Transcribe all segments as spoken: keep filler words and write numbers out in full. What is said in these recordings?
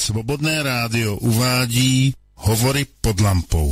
Svobodné rádio uvádí Hovory pod lampou.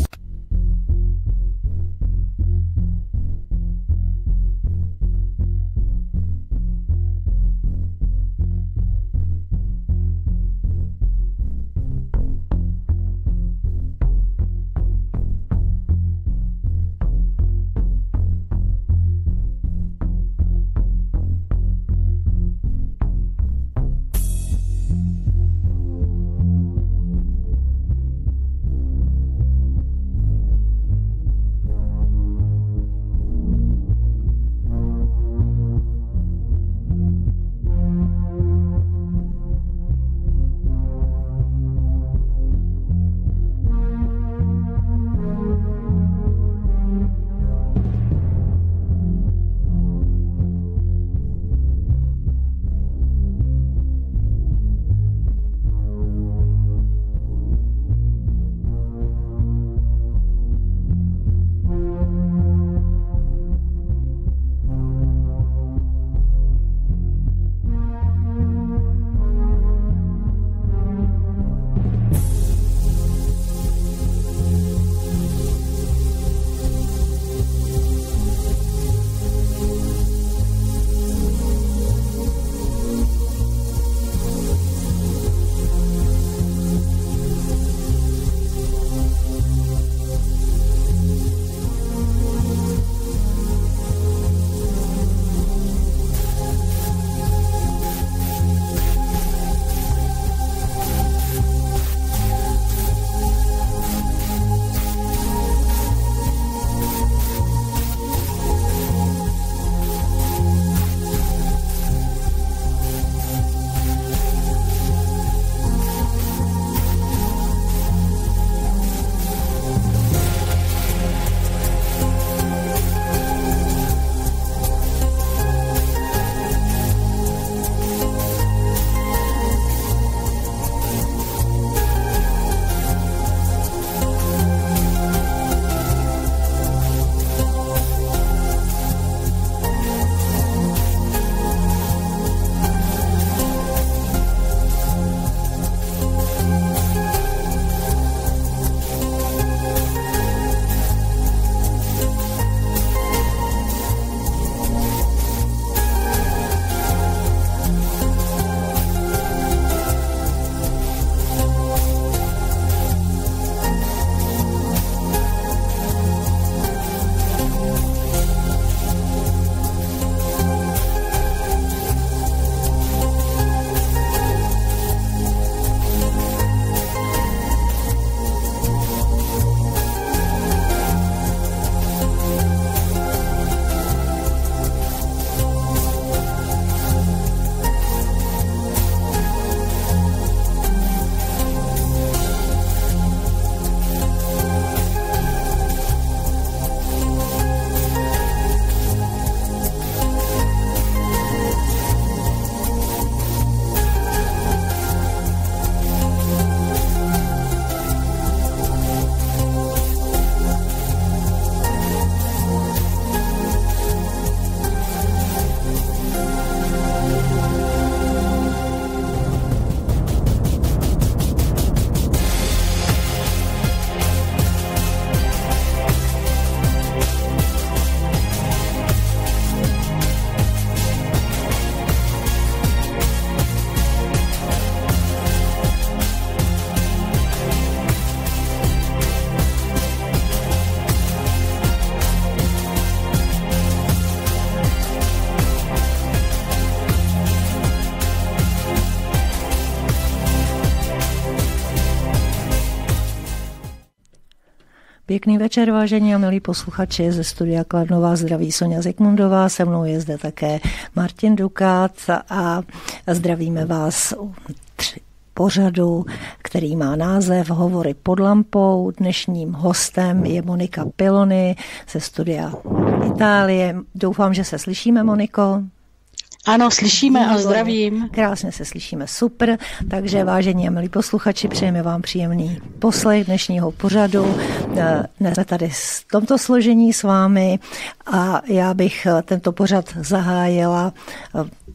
Pěkný večer, vážení a milí posluchači, ze studia Kladnová zdraví Soňa Zikmundová, se mnou je zde také Martin Dukát a zdravíme vás u tři pořadu, který má název Hovory pod lampou. Dnešním hostem je Monika Pilony ze studia Itálie. Doufám, že se slyšíme, Moniko. Ano, slyšíme a zdravím. Krásně se slyšíme, super. Takže vážení a milí posluchači, přejeme vám příjemný poslech dnešního pořadu. Dnes jsme tady v tomto složení s vámi a já bych tento pořad zahájila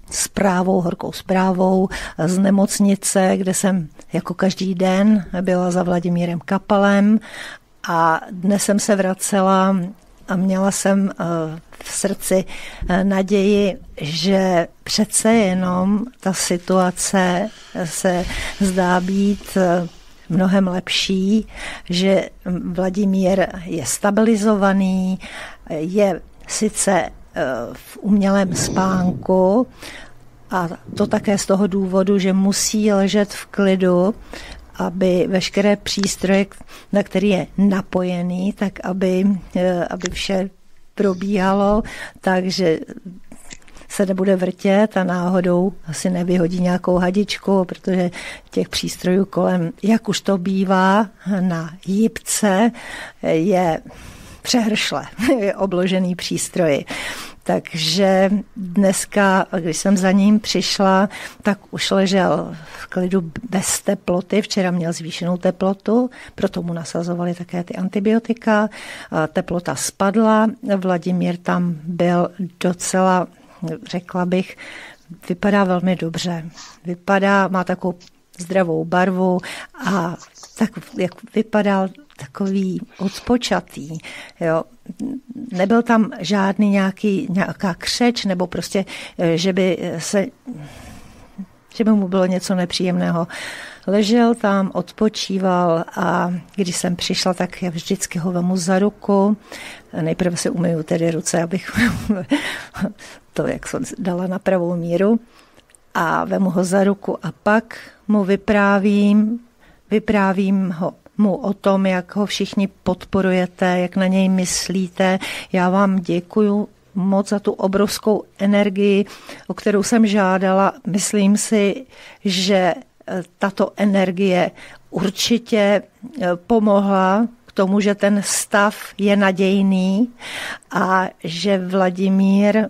zprávou, horkou zprávou z nemocnice, kde jsem jako každý den byla za Vladimírem Kapalem a dnes jsem se vracela a měla jsem v srdci naději, že přece jenom ta situace se zdá být mnohem lepší, že Vladimír je stabilizovaný, je sice v umělém spánku a to také z toho důvodu, že musí ležet v klidu, aby veškeré přístroje, na který je napojený, tak aby, aby vše probíhalo, takže se nebude vrtět a náhodou asi nevyhodí nějakou hadičku, protože těch přístrojů kolem, jak už to bývá na jipce, je přehršle, je obložený přístroji. Takže dneska, když jsem za ním přišla, tak už ležel v klidu bez teploty. Včera měl zvýšenou teplotu, proto mu nasazovali také ty antibiotika. Teplota spadla, Vladimír tam byl docela, řekla bych, vypadá velmi dobře. Vypadá, má takovou zdravou barvu a tak, jak vypadal, takový odspočatý, jo. Nebyl tam žádný nějaký, nějaká křeč, nebo prostě, že by se, že by mu bylo něco nepříjemného. Ležel tam, odpočíval a když jsem přišla, tak já vždycky ho vemu za ruku. Nejprve si umyju tedy ruce, abych to, jak jsem dala na pravou míru. A vemu ho za ruku a pak mu vyprávím, vyprávím ho mu o tom, jak ho všichni podporujete, jak na něj myslíte. Já vám děkuju moc za tu obrovskou energii, o kterou jsem žádala. Myslím si, že tato energie určitě pomohla k tomu, že ten stav je nadějný a že Vladimír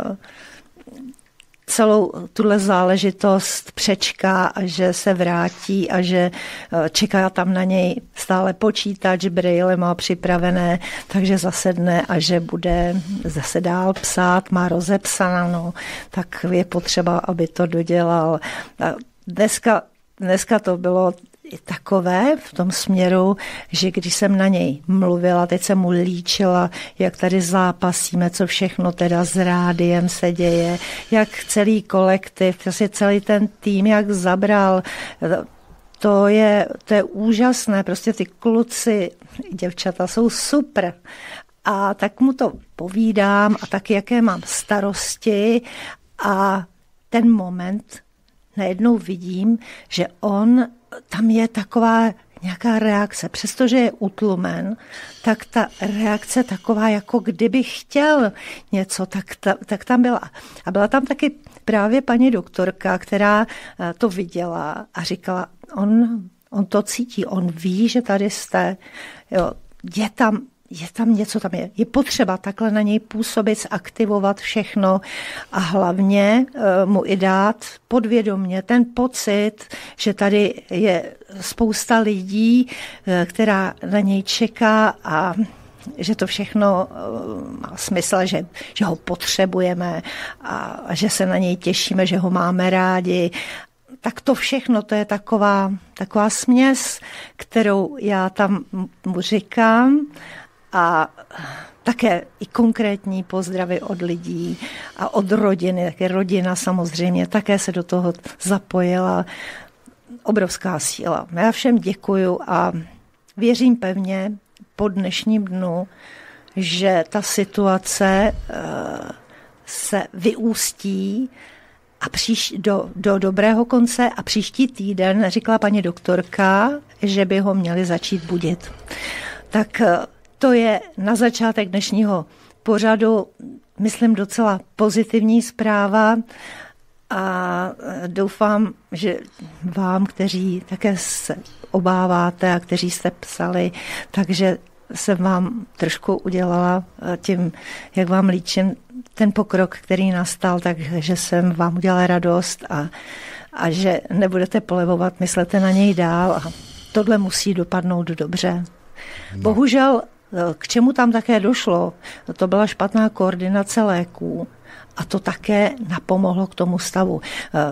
celou tuhle záležitost přečká a že se vrátí a že čeká tam na něj stále počítač, brejle má připravené, takže zasedne a že bude zase dál psát, má rozepsáno, tak je potřeba, aby to dodělal. Dneska, dneska to bylo takové v tom směru, že když jsem na něj mluvila, teď jsem mu líčila, jak tady zápasíme, co všechno teda s rádiem se děje, jak celý kolektiv, prostě celý ten tým, jak zabral, to je, to je úžasné, prostě ty kluci, děvčata jsou super. A tak mu to povídám a tak, jaké mám starosti a ten moment najednou vidím, že on, tam je taková nějaká reakce. Přestože je utlumen, tak ta reakce taková, jako kdyby chtěl něco, tak, ta, tak tam byla. A byla tam taky právě paní doktorka, která to viděla a říkala, on, on to cítí, on ví, že tady jste, jo, je tam Je tam něco, tam je. Je potřeba takhle na něj působit, aktivovat všechno a hlavně mu i dát podvědomě ten pocit, že tady je spousta lidí, která na něj čeká a že to všechno má smysl, že, že ho potřebujeme a, a že se na něj těšíme, že ho máme rádi. Tak to všechno, to je taková, taková směs, kterou já tam mu říkám. A také i konkrétní pozdravy od lidí a od rodiny, také rodina samozřejmě také se do toho zapojila. Obrovská síla. Já všem děkuju a věřím pevně po dnešním dnu, že ta situace se vyústí a příš, do, do dobrého konce a příští týden říkala paní doktorka, že by ho měli začít budit. Tak to je na začátek dnešního pořadu, myslím, docela pozitivní zpráva a doufám, že vám, kteří také se obáváte a kteří jste psali, takže jsem vám trošku udělala tím, jak vám líčím ten pokrok, který nastal, takže jsem vám udělala radost a, a že nebudete polevovat, myslete na něj dál a tohle musí dopadnout dobře. No. Bohužel, k čemu tam také došlo, to byla špatná koordinace léků, A to také napomohlo k tomu stavu.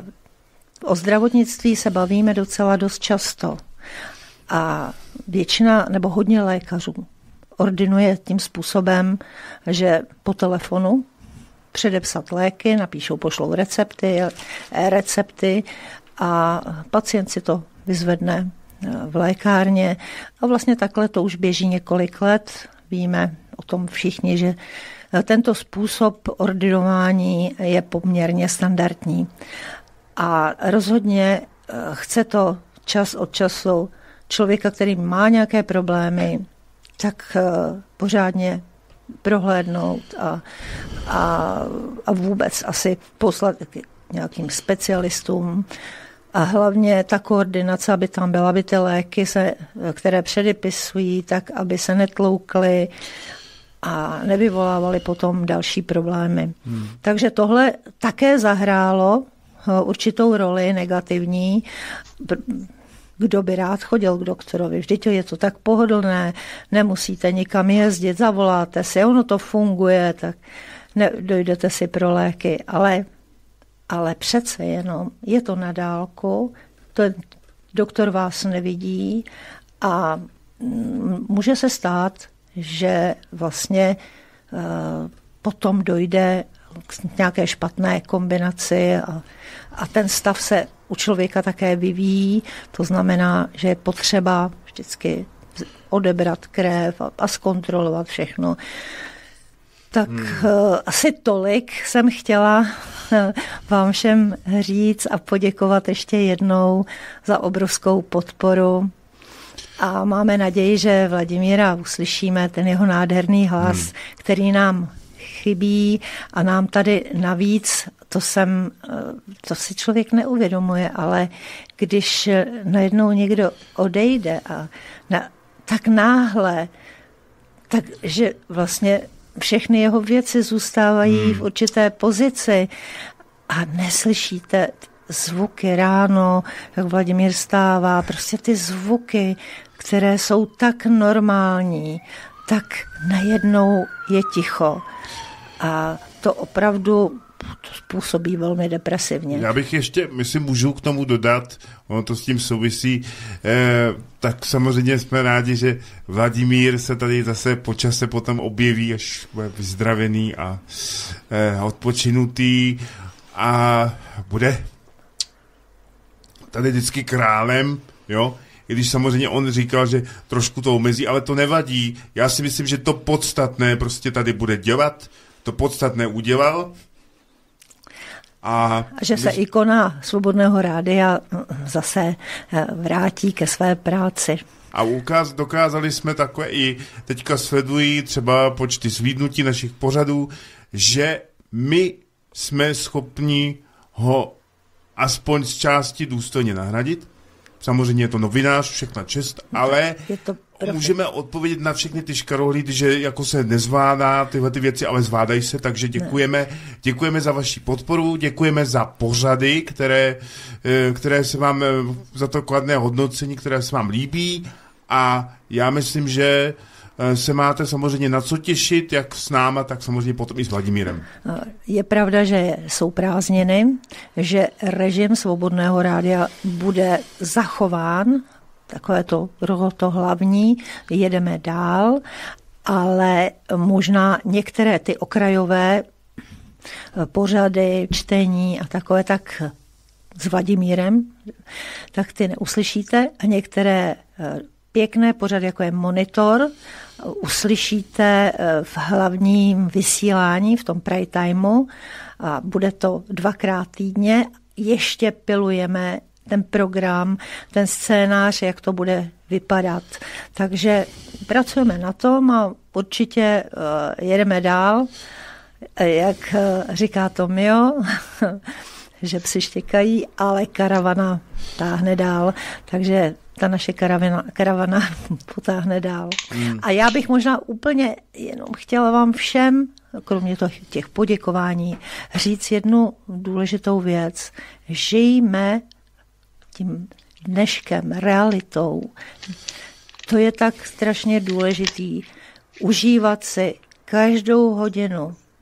O zdravotnictví se bavíme docela dost často. A většina nebo hodně lékařů ordinuje tím způsobem, že po telefonu předepsat léky, napíšou, pošlou recepty, recepty a pacient si to vyzvedne v lékárně. A vlastně takhle to už běží několik let. Víme o tom všichni, že tento způsob ordinování je poměrně standardní. A rozhodně chce to čas od času člověka, který má nějaké problémy, tak pořádně prohlédnout a, a, a vůbec asi poslat k nějakým specialistům. A hlavně ta koordinace, aby tam byla, aby ty léky, se, které předepisují, tak aby se netloukly a nevyvolávaly potom další problémy. Hmm. Takže tohle také zahrálo určitou roli negativní. Kdo by rád chodil k doktorovi? Vždyť je to tak pohodlné, nemusíte nikam jezdit, zavoláte si, ono to funguje, tak ne, dojdete si pro léky, ale, ale přece jenom je to na dálku, to doktor vás nevidí a může se stát, že vlastně uh, potom dojde k nějaké špatné kombinaci a, a ten stav se u člověka také vyvíjí, to znamená, že je potřeba vždycky odebrat krev a, a zkontrolovat všechno. Tak hmm. uh, asi tolik jsem chtěla uh, vám všem říct a poděkovat ještě jednou za obrovskou podporu. A máme naději, že Vladimíra uslyšíme, ten jeho nádherný hlas, hmm. který nám chybí a nám tady navíc, to jsem, to si člověk neuvědomuje, ale když najednou někdo odejde a na, tak náhle, takže vlastně všechny jeho věci zůstávají hmm. v určité pozici a neslyšíte zvuky ráno, jak Vladimír stává, prostě ty zvuky, které jsou tak normální, tak najednou je ticho. A to opravdu to způsobí velmi depresivně. Já bych ještě, myslím, můžu k tomu dodat, ono to s tím souvisí, eh, tak samozřejmě jsme rádi, že Vladimír se tady zase po čase potom objeví, až bude vyzdravený a eh, odpočinutý a bude tady vždycky králem, jo, i když samozřejmě on říkal, že trošku to omezí, ale to nevadí. Já si myslím, že to podstatné prostě tady bude dělat, to podstatné udělal. A, a že se když... ikona Svobodného rádia zase vrátí ke své práci. A ukáz, dokázali jsme takové i teďka sledují třeba počty zhlídnutí našich pořadů, že my jsme schopni ho aspoň z části důstojně nahradit. Samozřejmě je to novinář, všechna čest, ale můžeme odpovědět na všechny ty škarohlídy, že jako se nezvládá tyhle ty věci, ale zvládají se, takže děkujeme, děkujeme za vaši podporu, děkujeme za pořady, které, které se vám, za to kladné hodnocení, které se vám líbí a já myslím, že se máte samozřejmě na co těšit, jak s náma, tak samozřejmě potom i s Vladimírem. Je pravda, že jsou prázdniny, že režim Svobodného rádia bude zachován, takové to, to hlavní, jedeme dál, ale možná některé ty okrajové pořady, čtení a takové, tak s Vladimírem, tak ty neuslyšíte a některé pěkné pořady, jako je Monitor, uslyšíte v hlavním vysílání, v tom prime timeu a bude to dvakrát týdně. Ještě pilujeme ten program, ten scénář, jak to bude vypadat. Takže pracujeme na tom a určitě jedeme dál. Jak říká Tomio, že psi štěkají, ale karavana táhne dál. Takže ta naše karavana, karavana potáhne dál. Hmm. A já bych možná úplně jenom chtěla vám všem, kromě těch poděkování, říct jednu důležitou věc. Žijme tím dneškem, realitou. To je tak strašně důležitý. Užívat si každou hodinu,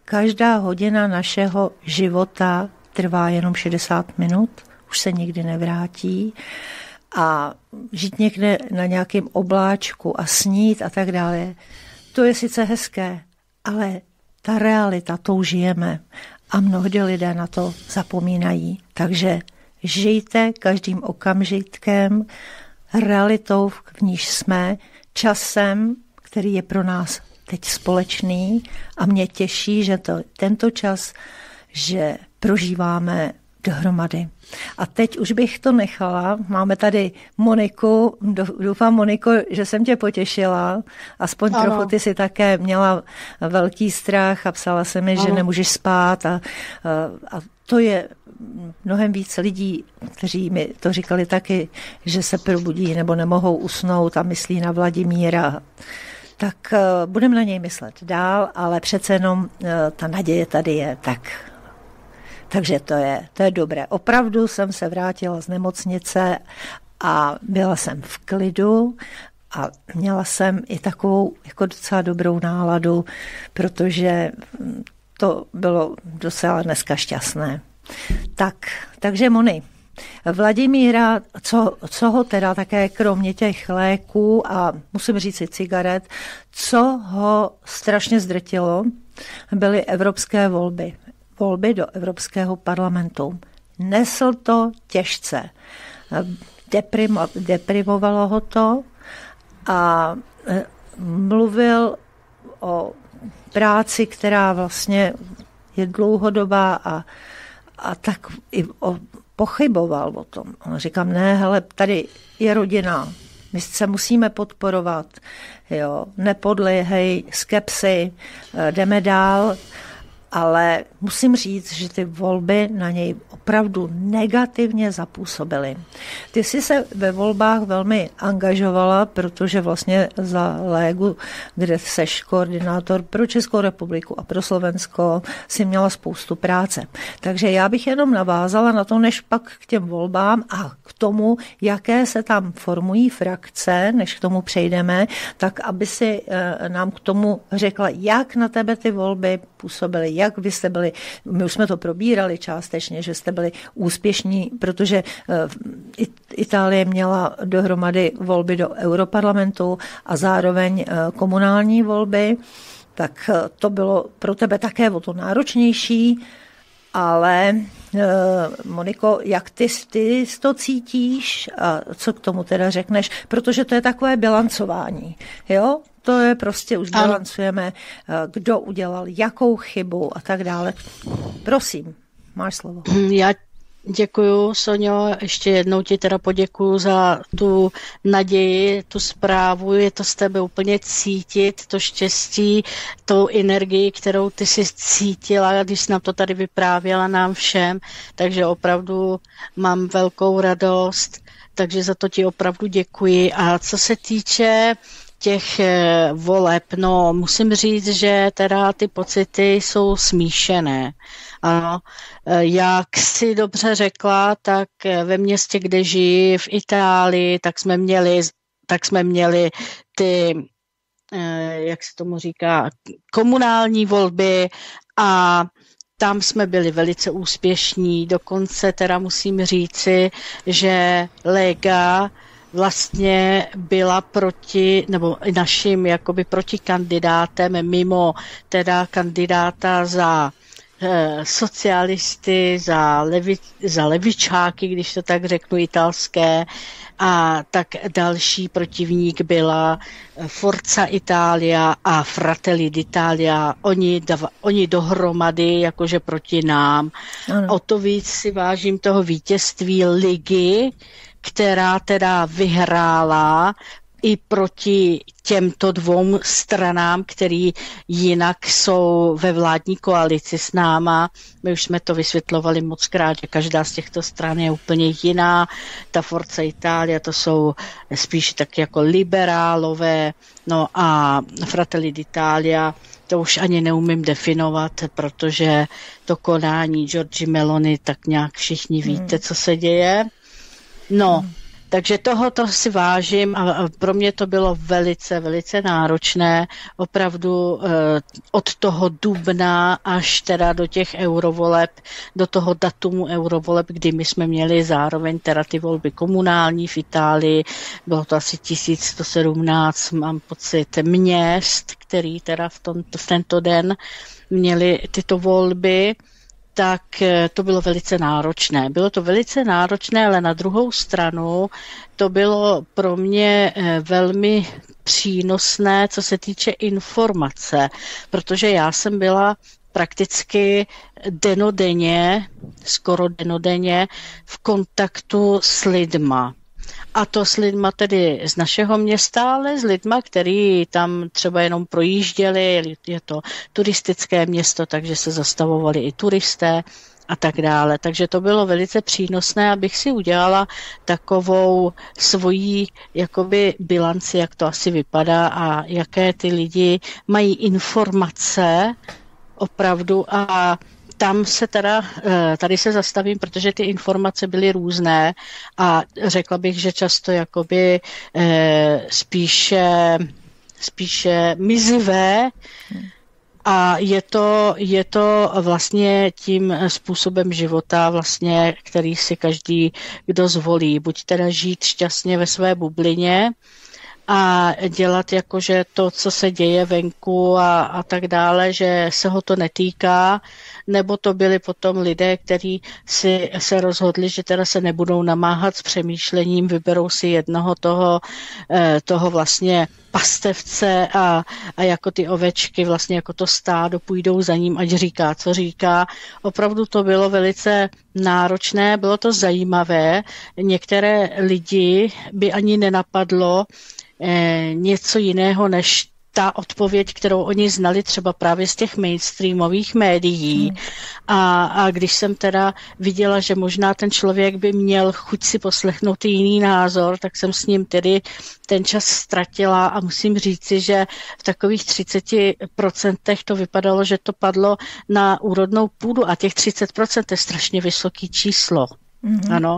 každá hodina našeho života trvá jenom šedesát minut, už se nikdy nevrátí. A žít někde na nějakém obláčku a snít a tak dále, to je sice hezké, ale ta realita, tou žijeme a mnohdy lidé na to zapomínají. Takže žijte každým okamžitkem, realitou, v níž jsme, časem, který je pro nás teď společný a mě těší, že to, tento čas, že prožíváme dohromady. A teď už bych to nechala. Máme tady Moniku. Doufám, Moniko, že jsem tě potěšila. Aspoň ano. Trochu ty si také měla velký strach a psala se mi, ano. že nemůžeš spát. A, a to je mnohem víc lidí, kteří mi to říkali taky, že se probudí nebo nemohou usnout a myslí na Vladimíra. Tak uh, budeme na něj myslet dál, ale přece jenom uh, ta naděje tady je. Tak Takže to je, to je dobré. Opravdu jsem se vrátila z nemocnice a byla jsem v klidu a měla jsem i takovou jako docela dobrou náladu, protože to bylo docela dneska šťastné. Tak, takže Moni, Vladimíra, co, co ho teda také kromě těch léků a musím říct si cigaret, co ho strašně zdrtilo, byly evropské volby. volby do Evropského parlamentu. Nesl to těžce. Deprimo, deprimovalo ho to a mluvil o práci, která vlastně je dlouhodobá a, a tak i o, pochyboval o tom. On říkám, ne, hele, tady je rodina, my se musíme podporovat, jo, nepodléhej skepsi, jdeme dál. Ale musím říct, že ty volby na něj opravdu negativně zapůsobily. Ty jsi se ve volbách velmi angažovala, protože vlastně za Légu, kde seš koordinátor pro Českou republiku a pro Slovensko, si měla spoustu práce. Takže já bych jenom navázala na to, než pak k těm volbám a k tomu, jaké se tam formují frakce, než k tomu přejdeme, tak aby si nám k tomu řekla, jak na tebe ty volby působily, jak vy jste byli, my už jsme to probírali částečně, že jste byli úspěšní, protože Itálie měla dohromady volby do Europarlamentu a zároveň komunální volby, tak to bylo pro tebe také o to náročnější, ale Moniko, jak ty, ty to cítíš a co k tomu teda řekneš, protože to je takové bilancování, jo? To je prostě, už bilancujeme, kdo udělal jakou chybu a tak dále. Prosím, máš slovo. Já děkuju, Sonjo, ještě jednou ti teda poděkuju za tu naději, tu zprávu, je to z tebe úplně cítit, to štěstí, tou energii, kterou ty jsi cítila, když jsi nám to tady vyprávěla nám všem, takže opravdu mám velkou radost, takže za to ti opravdu děkuji. A co se týče těch voleb, no musím říct, že teda ty pocity jsou smíšené. Ano, jak si dobře řekla, tak ve městě, kde žiji, v Itálii, tak jsme měli, tak jsme měli ty, jak se tomu říká, komunální volby a tam jsme byli velice úspěšní. Dokonce teda musím říci, že Lega vlastně byla proti, nebo naším jakoby protikandidátem mimo teda kandidáta za eh, socialisty, za, levi, za levičáky, když to tak řeknu, italské, a tak další protivník byla Forza Italia a Fratelli d'Italia. Oni, oni dohromady, jakože proti nám. Ano. O to víc si vážím toho vítězství ligy, která teda vyhrála i proti těmto dvou stranám, který jinak jsou ve vládní koalici s náma. My už jsme to vysvětlovali mockrát, že každá z těchto stran je úplně jiná. Ta Forza Italia, to jsou spíš tak jako liberálové, no a Fratelli d'Italia, to už ani neumím definovat, protože to konání Giorgia Meloni, tak nějak všichni víte, co se děje. No, Takže tohoto si vážím a pro mě to bylo velice, velice náročné. Opravdu od toho dubna až teda do těch eurovoleb, do toho datumu eurovoleb, kdy my jsme měli zároveň teda ty volby komunální v Itálii, bylo to asi tisíc sto sedmnáct, mám pocit, měst, který teda v, tom, v tento den měli tyto volby, tak to bylo velice náročné. Bylo to velice náročné, ale na druhou stranu to bylo pro mě velmi přínosné, co se týče informace, protože já jsem byla prakticky denodenně, skoro denodenně v kontaktu s lidma. A to s lidma tedy z našeho města, ale s lidma, který tam třeba jenom projížděli, je to turistické město, takže se zastavovali i turisté a tak dále. Takže to bylo velice přínosné, abych si udělala takovou svoji jakoby bilanci, jak to asi vypadá a jaké ty lidi mají informace opravdu a tam se teda, tady se zastavím, protože ty informace byly různé a řekla bych, že často jakoby spíše, spíše mizivé a je to, je to vlastně tím způsobem života, vlastně, který si každý, kdo zvolí. Buď teda žít šťastně ve své bublině, a dělat jakože to, co se děje venku a, a tak dále, že se ho to netýká, nebo to byli potom lidé, kteří si se rozhodli, že teda se nebudou namáhat s přemýšlením, vyberou si jednoho toho, toho vlastně pastevce a, a jako ty ovečky, vlastně jako to stádo půjdou za ním, ať říká, co říká. Opravdu to bylo velice náročné, bylo to zajímavé. Některé lidi by ani nenapadlo eh, něco jiného, než ta odpověď, kterou oni znali třeba právě z těch mainstreamových médií. Hmm. A, a když jsem teda viděla, že možná ten člověk by měl chuť si poslechnout jiný názor, tak jsem s ním tedy ten čas ztratila a musím říci, že v takových třiceti procentech to vypadalo, že to padlo na úrodnou půdu a těch třicet procent je strašně vysoký číslo. Mm-hmm. Ano,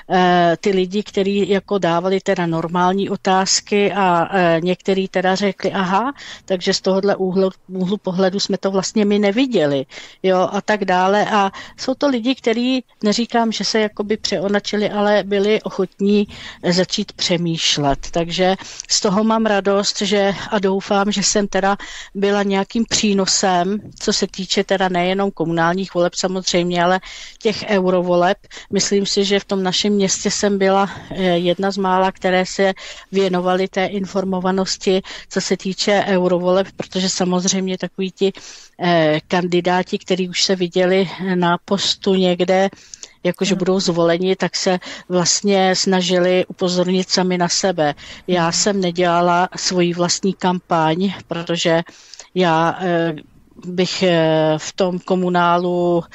e, ty lidi, kteří jako dávali teda normální otázky a e, někteří teda řekli, aha, takže z tohohle úhlu, úhlu pohledu jsme to vlastně my neviděli, jo, a tak dále. A jsou to lidi, kteří, neříkám, že se jakoby přeonačili, ale byli ochotní začít přemýšlet. Takže z toho mám radost, že a doufám, že jsem teda byla nějakým přínosem, co se týče teda nejenom komunálních voleb samozřejmě, ale těch eurovoleb. Myslím Myslím si, že v tom našem městě jsem byla jedna z mála, které se věnovaly té informovanosti, co se týče eurovoleb, protože samozřejmě takoví ti eh, kandidáti, kteří už se viděli na postu někde, jakože budou zvoleni, tak se vlastně snažili upozornit sami na sebe. Já jsem nedělala svoji vlastní kampaň, protože já eh, bych v tom komunálu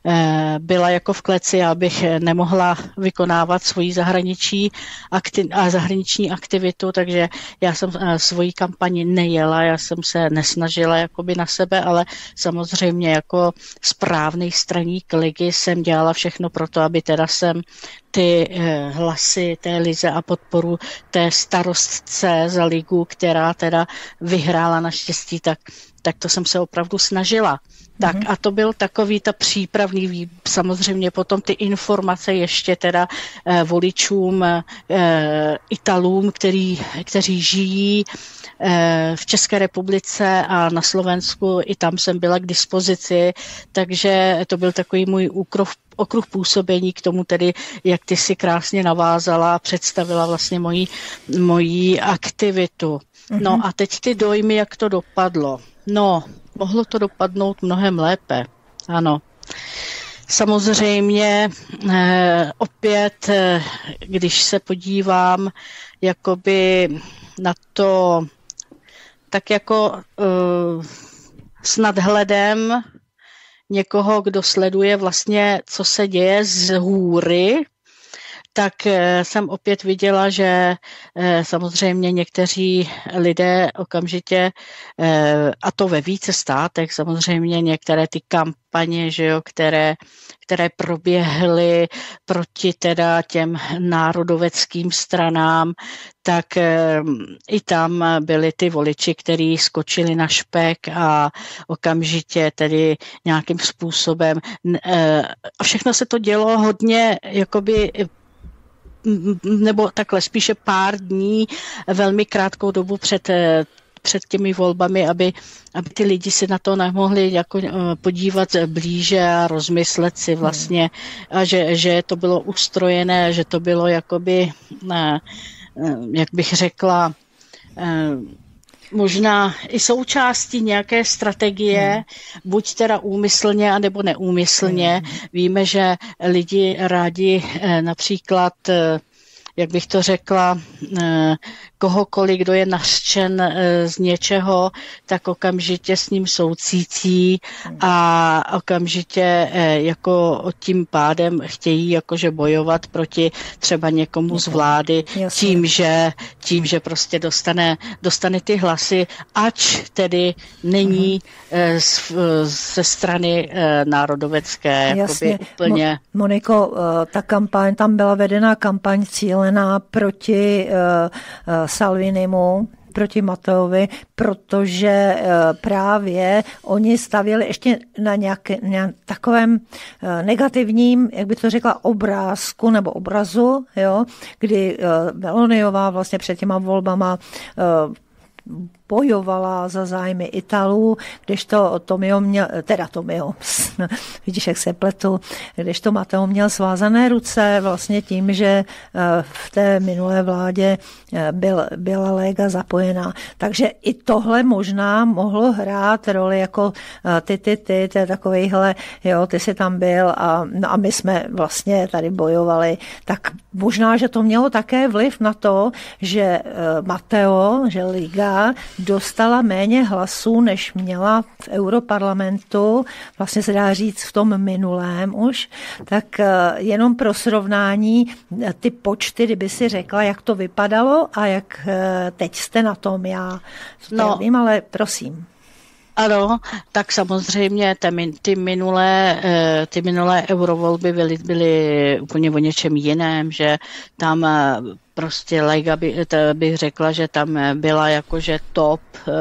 byla jako v kleci, abych nemohla vykonávat svoji zahraničí akti- a zahraniční aktivitu, takže já jsem svoji kampani nejela, já jsem se nesnažila jakoby na sebe, ale samozřejmě jako správný straník ligy jsem dělala všechno pro to, aby teda jsem ty hlasy té lize a podporu té starostce za ligu, která teda vyhrála naštěstí, tak tak to jsem se opravdu snažila. Tak mm-hmm. a to byl takový ta přípravný, samozřejmě potom ty informace ještě teda eh, voličům, eh, Italům, který, kteří žijí eh, v České republice a na Slovensku, i tam jsem byla k dispozici, takže to byl takový můj úkruh, okruh působení k tomu tedy, jak ty si krásně navázala a představila vlastně moji, moji aktivitu. Mm-hmm. No a teď ty dojmy, jak to dopadlo. No, mohlo to dopadnout mnohem lépe, ano. Samozřejmě eh, opět, eh, když se podívám jakoby na to tak jako eh, s nadhledem někoho, kdo sleduje vlastně, co se děje z hůry, tak jsem opět viděla, že samozřejmě někteří lidé okamžitě, a to ve více státech, samozřejmě některé ty kampaně, že jo, které, které proběhly proti teda těm národoveckým stranám, tak i tam byli ty voliči, kteří skočili na špek a okamžitě tedy nějakým způsobem, a všechno se to dělo hodně jakoby, nebo takhle spíše pár dní, velmi krátkou dobu před před těmi volbami, aby, aby ty lidi si na to nemohli jako podívat blíže a rozmyslet si vlastně, a že, že to bylo ustrojené, že to bylo jakoby, jak bych řekla, možná i součástí nějaké strategie, hmm. buď teda úmyslně, anebo neúmyslně. Hmm. Víme, že lidi rádi například, jak bych to řekla, kohokoliv, kdo je nařčen z něčeho, tak okamžitě s ním soucítí a okamžitě jako tím pádem chtějí jakože bojovat proti třeba někomu z vlády tím, že, tím, že prostě dostane, dostane ty hlasy, ač tedy není uh-huh. z, ze strany národovecké. Jakoby úplně. Mo- Moniko, ta kampaň, tam byla vedena kampaň cílená proti uh, Salvinimu, proti Mateovi, protože právě oni stavěli ještě na nějaké, nějak takovém negativním, jak by to řekla, obrázku nebo obrazu, jo, kdy Meloniová vlastně před těma volbama bojovala za zájmy Italů, kdežto Tomio měl, teda Tomio, vidíš, jak se pletu, kdežto Matteo měl svázané ruce vlastně tím, že v té minulé vládě byl, byla Lega zapojená. Takže i tohle možná mohlo hrát roli jako ty, ty, ty, ty takovejhle, jo, ty jsi tam byl a, no a my jsme vlastně tady bojovali. Tak možná, že to mělo také vliv na to, že Matteo, že Liga dostala méně hlasů, než měla v Europarlamentu, vlastně se dá říct v tom minulém už, tak jenom pro srovnání ty počty, kdyby si řekla, jak to vypadalo a jak teď jste na tom, já no. nevím, ale prosím. Ano, tak samozřejmě ty, ty, minulé, ty minulé eurovolby byly, byly úplně o něčem jiném, že tam prostě Lega by, bych řekla, že tam byla jakože top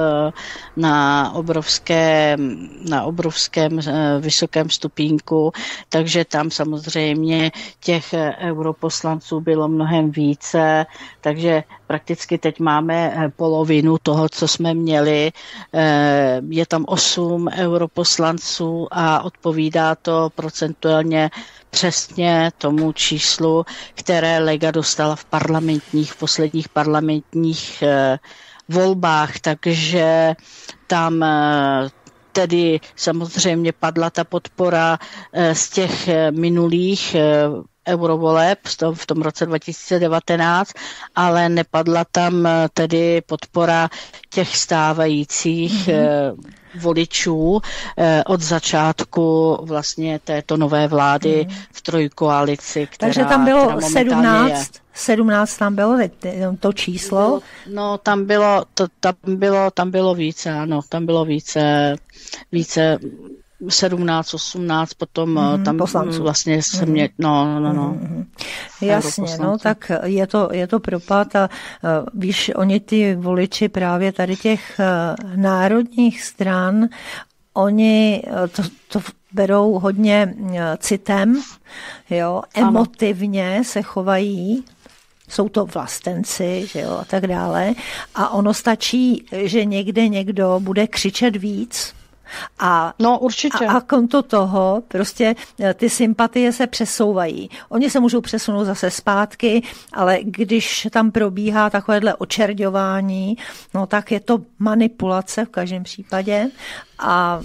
na obrovském, na obrovském vysokém stupínku, takže tam samozřejmě těch europoslanců bylo mnohem více, takže prakticky teď máme polovinu toho, co jsme měli. Je tam osm europoslanců a odpovídá to procentuálně přesně tomu číslu, které Lega dostala v parlamentních, v posledních parlamentních eh, volbách, takže tam eh, tedy samozřejmě padla ta podpora eh, z těch eh, minulých eh, eurovoleb v tom roce dva tisíce devatenáct, ale nepadla tam tedy podpora těch stávajících mm-hmm. voličů od začátku vlastně této nové vlády mm. v trojkoalici, která Takže tam bylo sedmnáct, sedmnáct tam bylo to číslo? No, tam bylo, to, tam bylo, tam bylo více, ano, tam bylo více, více sedmnáct, osmnáct, potom mm, tam poslanců. Vlastně se mě, no, no, no. Mm, jasně, no, tak je to, je to propad a uh, víš, oni ty voliči právě tady těch uh, národních stran, oni uh, to, to berou hodně uh, citem, jo, emotivně ano. se chovají, jsou to vlastenci, že jo, a tak dále. A ono stačí, že někde někdo bude křičet víc, A, no, určitě. A, a konto toho, prostě ty sympatie se přesouvají. Oni se můžou přesunout zase zpátky, ale když tam probíhá takovéhle očerďování, no tak je to manipulace v každém případě a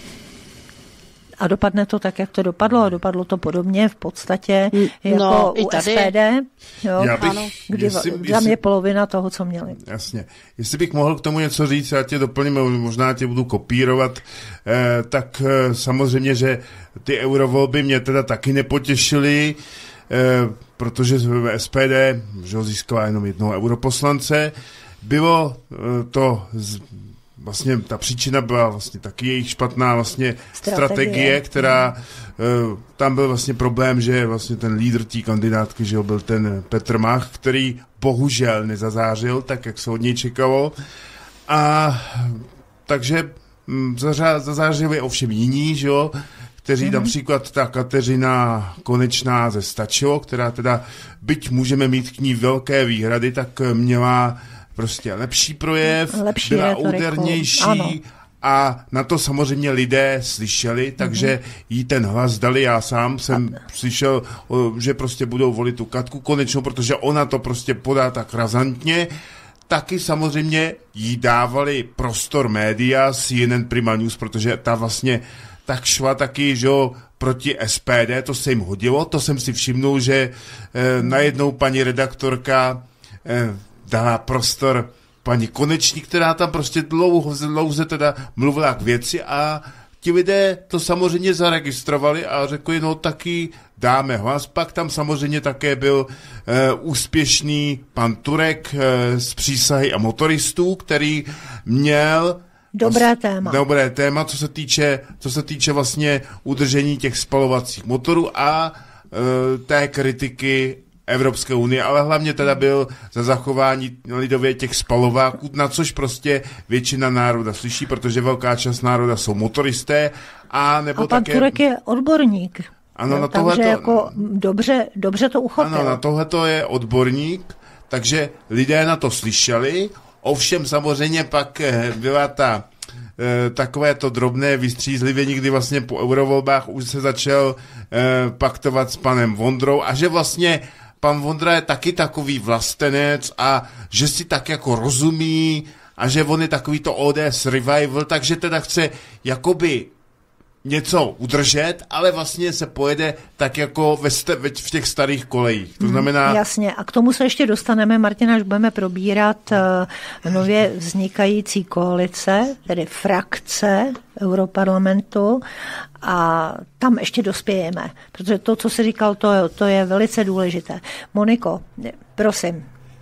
A dopadne to tak, jak to dopadlo, a dopadlo to podobně v podstatě jako no, u S P D, jo, bych, ano, kdy jestli, tam jestli, je polovina toho, co měli. Jasně. Jestli bych mohl k tomu něco říct, já tě doplním, možná tě budu kopírovat, eh, tak eh, samozřejmě, že ty eurovolby mě teda taky nepotěšily. Eh, protože S P D že získala jenom jednoho europoslance. Bylo to z, vlastně ta příčina byla vlastně taky jejich špatná vlastně strategie, strategie která uh, tam byl vlastně problém, že vlastně ten lídr té kandidátky, že byl ten Petr Mach, který bohužel nezazářil tak, jak se od něj čekalo. A takže um, zazářili ovšem jiní, že jo, kteří mm-hmm. například ta Kateřina Konečná ze Stačilo, která teda, byť můžeme mít k ní velké výhrady, tak měla prostě lepší projev, lepší byla retoriku. Údernější ano. A na to samozřejmě lidé slyšeli, takže mm-hmm. jí ten hlas dali. Já sám jsem a... slyšel, že prostě budou volit tu Katku Konečnou, protože ona to prostě podá tak razantně. Taky samozřejmě jí dávali prostor média, C N N Prima News, protože ta vlastně tak šla taky, že jo, proti S P D, to se jim hodilo, to jsem si všimnul, že eh, najednou paní redaktorka eh, dala prostor paní Koneční, která tam prostě dlouho, dlouze teda mluvila k věci a ti lidé to samozřejmě zaregistrovali a řekli, no taky dáme hlas. Pak tam samozřejmě také byl eh, úspěšný pan Turek eh, z Přísahy a motoristů, který měl Dobré téma. Dobré téma, co se týče, co se týče vlastně udržení těch spalovacích motorů a e, té kritiky Evropské unie, ale hlavně teda byl za zachování lidově těch spalováků, na což prostě většina národa slyší, protože velká část národa jsou motoristé a nebo a pan také... Turek je odborník. Ano, na takže tohleto... jako dobře, dobře to uchopil. Ano, na tohleto je odborník, takže lidé na to slyšeli. Ovšem samozřejmě pak byla ta e, takové to drobné vystřízlivění, kdy vlastně po eurovolbách už se začal e, paktovat s panem Vondrou a že vlastně pan Vondra je taky takový vlastenec a že si tak jako rozumí a že on je takový to O D S revival, takže teda chce jakoby něco udržet, ale vlastně se pojede tak jako ve st- v těch starých kolejích. To znamená... Hmm, jasně. A k tomu se ještě dostaneme, Martina, až budeme probírat uh, nově vznikající koalice, tedy frakce Europarlamentu a tam ještě dospějeme, protože to, co jsi říkal, to, to je velice důležité. Moniko, prosím.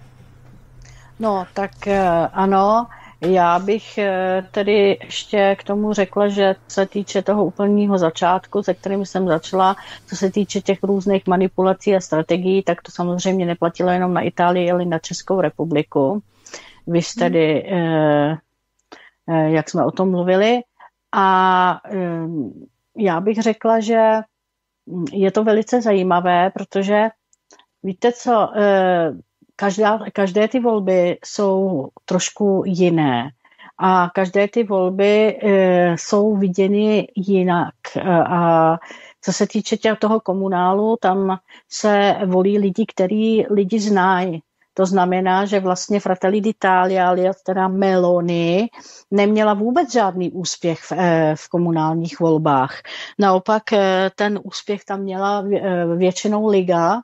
No, tak uh, ano, já bych tedy ještě k tomu řekla, že se týče toho úplného začátku, se kterým jsem začala, co se týče těch různých manipulací a strategií, tak to samozřejmě neplatilo jenom na Itálii, ale na Českou republiku. Víš tedy, eh, eh, jak jsme o tom mluvili. A eh, já bych řekla, že je to velice zajímavé, protože víte co... Eh, Každá, každé ty volby jsou trošku jiné a každé ty volby e, jsou viděny jinak. A co se týče těch, toho komunálu, tam se volí lidi, který lidi znají. To znamená, že vlastně Fratelli d'Italia, alias teda Meloni, neměla vůbec žádný úspěch v, e, v komunálních volbách. Naopak e, ten úspěch tam měla e, většinou Liga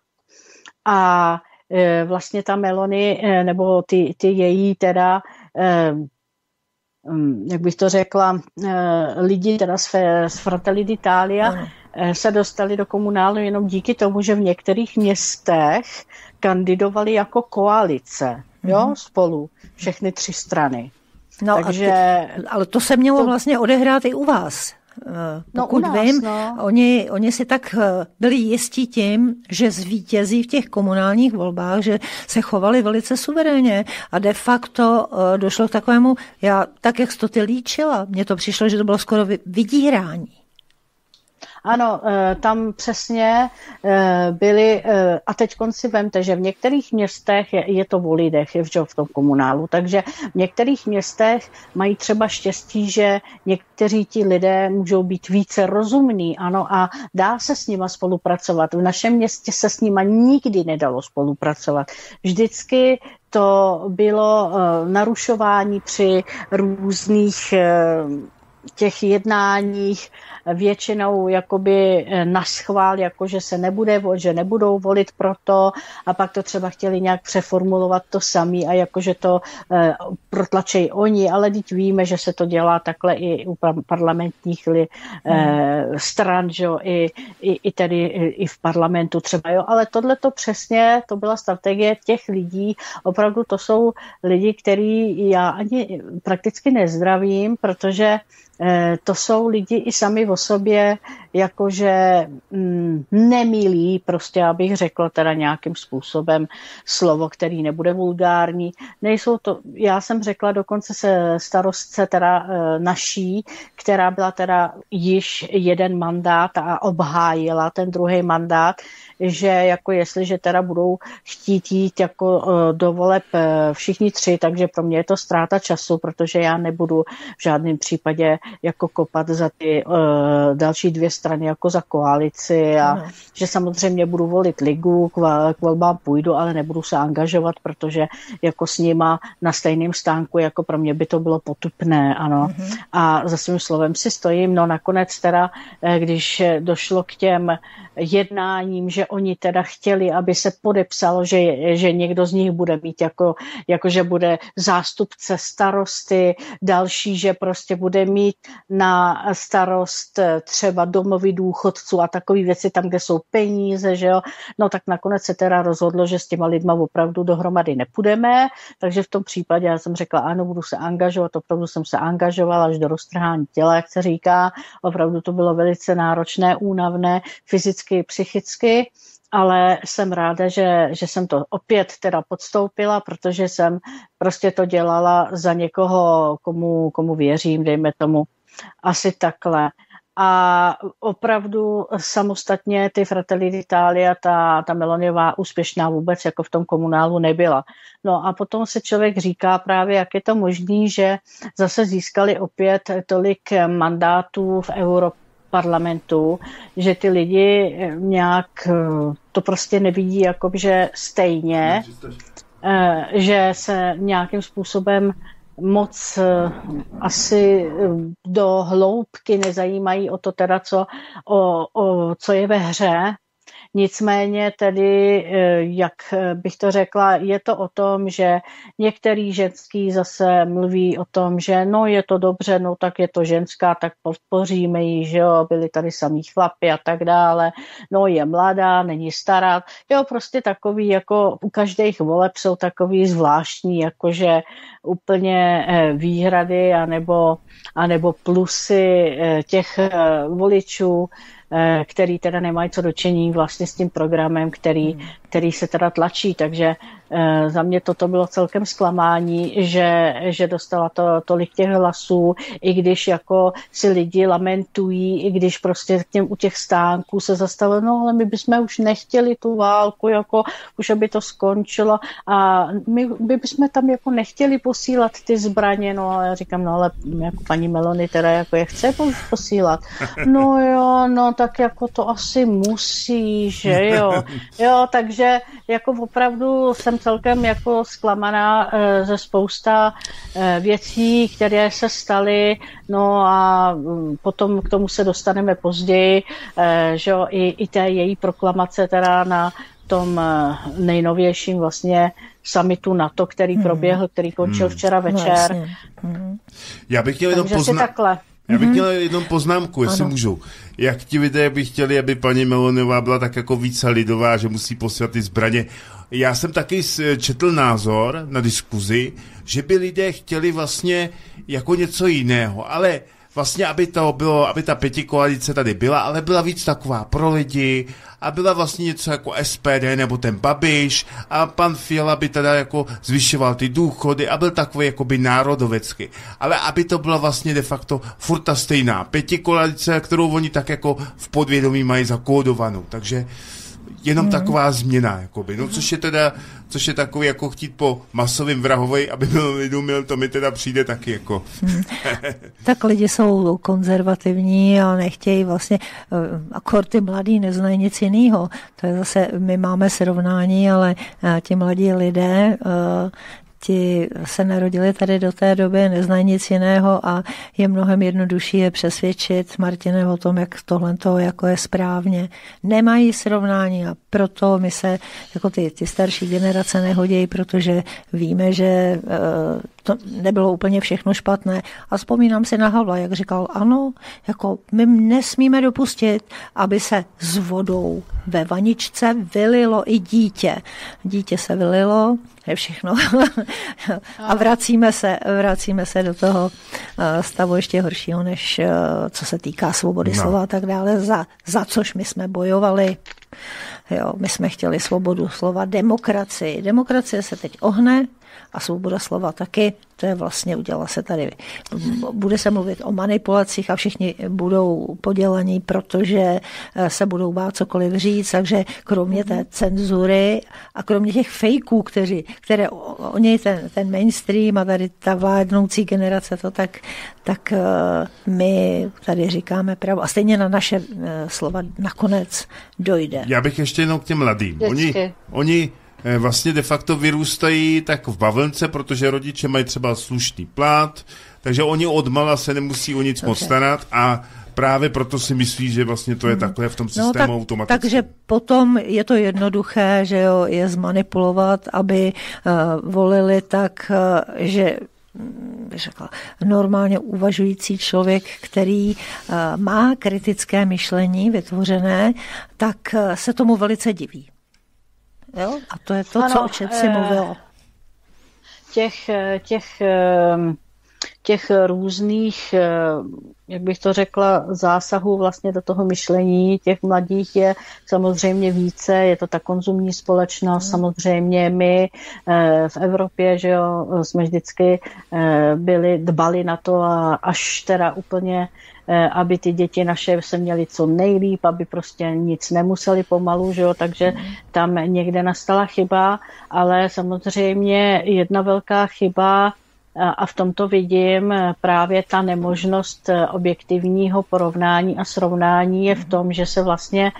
a vlastně ta Meloni, nebo ty, ty její teda, jak bych to řekla, lidi teda z, z Fratelli d'Italia se dostali do komunálu jenom díky tomu, že v některých městech kandidovali jako koalice, jo, mm-hmm. spolu, všechny tři strany. No Takže, ty, ale to se mělo to, vlastně odehrát i u vás. Pokud no, nás, vím, no. oni, oni si tak byli jistí tím, že zvítězí v těch komunálních volbách, že se chovali velice suverénně a de facto došlo k takovému, já tak, jak jsi to ty líčila, mně to přišlo, že to bylo skoro vydírání. Ano, tam přesně byly, a teď si vemte, že v některých městech je, je to o lidech, je v tom komunálu, takže v některých městech mají třeba štěstí, že někteří ti lidé můžou být více rozumní, ano, a dá se s nima spolupracovat. V našem městě se s nima nikdy nedalo spolupracovat. Vždycky to bylo narušování při různých těch jednáních většinou jakoby naschvál, jako že se nebude, že nebudou volit proto a pak to třeba chtěli nějak přeformulovat to samý a jakože to eh, protlačejí oni, ale teď víme, že se to dělá takhle i u parlamentních li, eh, stran, že jo, i, i, i tedy i, i v parlamentu třeba, jo, ale tohle to přesně, to byla strategie těch lidí, opravdu to jsou lidi, který já ani prakticky nezdravím, protože to jsou lidi i sami o sobě, jakože mm, nemilí, prostě abych řekla teda nějakým způsobem slovo, který nebude vulgární. Nejsou to, já jsem řekla dokonce se starostce teda e, naší, která byla teda již jeden mandát a obhájila ten druhý mandát, že jako jestliže teda budou chtít jít jako e, do voleb e, všichni tři, takže pro mě je to ztráta času, protože já nebudu v žádném případě jako kopat za ty uh, další dvě strany jako za koalici a no. Že samozřejmě budu volit ligu, k, k volbám půjdu, ale nebudu se angažovat, protože jako s nima na stejném stánku, jako pro mě by to bylo potupné, ano. Mm-hmm. A za svým slovem si stojím, no nakonec teda, když došlo k těm jednáním, že oni teda chtěli, aby se podepsalo, že, že někdo z nich bude mít jako, jako že bude zástupce starosty, další, že prostě bude mít na starost třeba domovy důchodců a takové věci tam, kde jsou peníze, že jo. No tak nakonec se teda rozhodlo, že s těma lidma opravdu dohromady nepůjdeme, takže v tom případě já jsem řekla, ano, budu se angažovat, opravdu jsem se angažovala až do roztrhání těla, jak se říká. Opravdu to bylo velice náročné, únavné, fyzicky, psychicky, ale jsem ráda, že, že jsem to opět teda podstoupila, protože jsem prostě to dělala za někoho, komu, komu věřím, dejme tomu. Asi takhle. A opravdu samostatně ty Fratelli d'Italia, ta, ta Meloniová úspěšná vůbec jako v tom komunálu nebyla. No a potom se člověk říká právě, jak je to možný, že zase získali opět tolik mandátů v Europarlamentu, že ty lidi nějak to prostě nevidí jakože stejně, že se nějakým způsobem moc asi do hloubky nezajímají o to teda, co, o, o, co je ve hře. Nicméně tedy, jak bych to řekla, je to o tom, že některý ženský zase mluví o tom, že no je to dobře, no tak je to ženská, tak podpoříme ji, že jo, byli tady samý chlapi a tak dále, no je mladá, není stará, jo, prostě takový, jako u každých voleb jsou takový zvláštní, jakože úplně výhrady anebo, anebo plusy těch voličů, který teda nemají co dočení vlastně s tím programem, který, který se teda tlačí, takže e, za mě toto bylo celkem zklamání, že, že dostala to tolik těch hlasů, i když jako si lidi lamentují, i když prostě k těm u těch stánků se zastavilo, no ale my bychom už nechtěli tu válku, jako už aby to skončilo a my, my bychom tam jako nechtěli posílat ty zbraně, no a já říkám, no ale jako paní Meloni teda jako je chce posílat. No jo, no tak jako to asi musí, že jo. Jo, takže jako opravdu jsem celkem jako zklamaná e, ze spousta e, věcí, které se staly, no a m, potom k tomu se dostaneme později, e, že jo, i, i té její proklamace teda na tom nejnovějším vlastně summitu NATO, který hmm. proběhl, který končil hmm. včera večer. Hmm. Já bych chtěl jenom poznat... Já bych měl jednou poznámku, jestli ano. můžu. Jak ti lidé by chtěli, aby paní Meloniová byla tak jako více lidová, že musí posílat ty zbraně. Já jsem taky četl názor na diskuzi, že by lidé chtěli vlastně jako něco jiného, ale vlastně, aby to bylo, aby ta pětikoalice tady byla, ale byla víc taková pro lidi a byla vlastně něco jako S P D nebo ten Babiš a pan Fiala by teda jako zvyšoval ty důchody a byl takový jakoby národovecký. Ale aby to byla vlastně de facto furt ta stejná pětikoalice, kterou oni tak jako v podvědomí mají zakódovanou. Takže jenom mm. taková změna, jakoby. No, což je teda, což je takový jako chtít po masovým vrahovi, aby byl lidu mil, to mi teda přijde taky jako. Mm. Tak lidi jsou konzervativní a nechtějí vlastně, akor ty mladí neznají nic jiného. To je zase, my máme srovnání, ale ti mladí lidé ti se narodili tady do té doby, neznají nic jiného a je mnohem jednodušší je přesvědčit, Martine, o tom, jak tohle to jako je správně. Nemají srovnání a proto my se jako ty, ty starší generace nehodí, protože víme, že to nebylo úplně všechno špatné. A vzpomínám si na Havla, jak říkal, ano, jako my nesmíme dopustit, aby se s vodou ve vaničce vylilo i dítě. Dítě se vylilo, je všechno. A vracíme se, vracíme se do toho stavu ještě horšího, než co se týká svobody no. slova a tak dále, za, za což my jsme bojovali. Jo, my jsme chtěli svobodu slova, demokracii. Demokracie se teď ohne a svoboda slova taky. To je vlastně, udělala se tady. Bude se mluvit o manipulacích a všichni budou podělaní, protože se budou bát cokoliv říct, takže kromě té cenzury a kromě těch fejků, kteří, které oni ten, ten mainstream a tady ta vládnoucí generace to tak, tak my tady říkáme pravdu. A stejně na naše slova nakonec dojde. Já bych ještě jenom k těm mladým. Oni, oni vlastně de facto vyrůstají tak v bavlnce, protože rodiče mají třeba slušný plat, takže oni odmala se nemusí o nic okay. moc starat a právě proto si myslí, že vlastně to je takové v tom systému no, tak, automaticky. Takže potom je to jednoduché, že jo, je zmanipulovat, aby uh, volili tak, uh, že bych řekla, normálně uvažující člověk, který uh, má kritické myšlení vytvořené, tak uh, se tomu velice diví. Jo? A to je to, ano, co o čem si mluvila. Těch, těch, těch různých, jak bych to řekla, zásahů vlastně do toho myšlení těch mladých je samozřejmě více, je to ta konzumní společnost, hmm. samozřejmě my v Evropě, že jo, jsme vždycky byli, dbali na to a až teda úplně aby ty děti naše se měly co nejlíp, aby prostě nic nemuseli pomalu, že jo, takže tam někde nastala chyba, ale samozřejmě jedna velká chyba a v tomto vidím právě ta nemožnost objektivního porovnání a srovnání je v tom, že se vlastně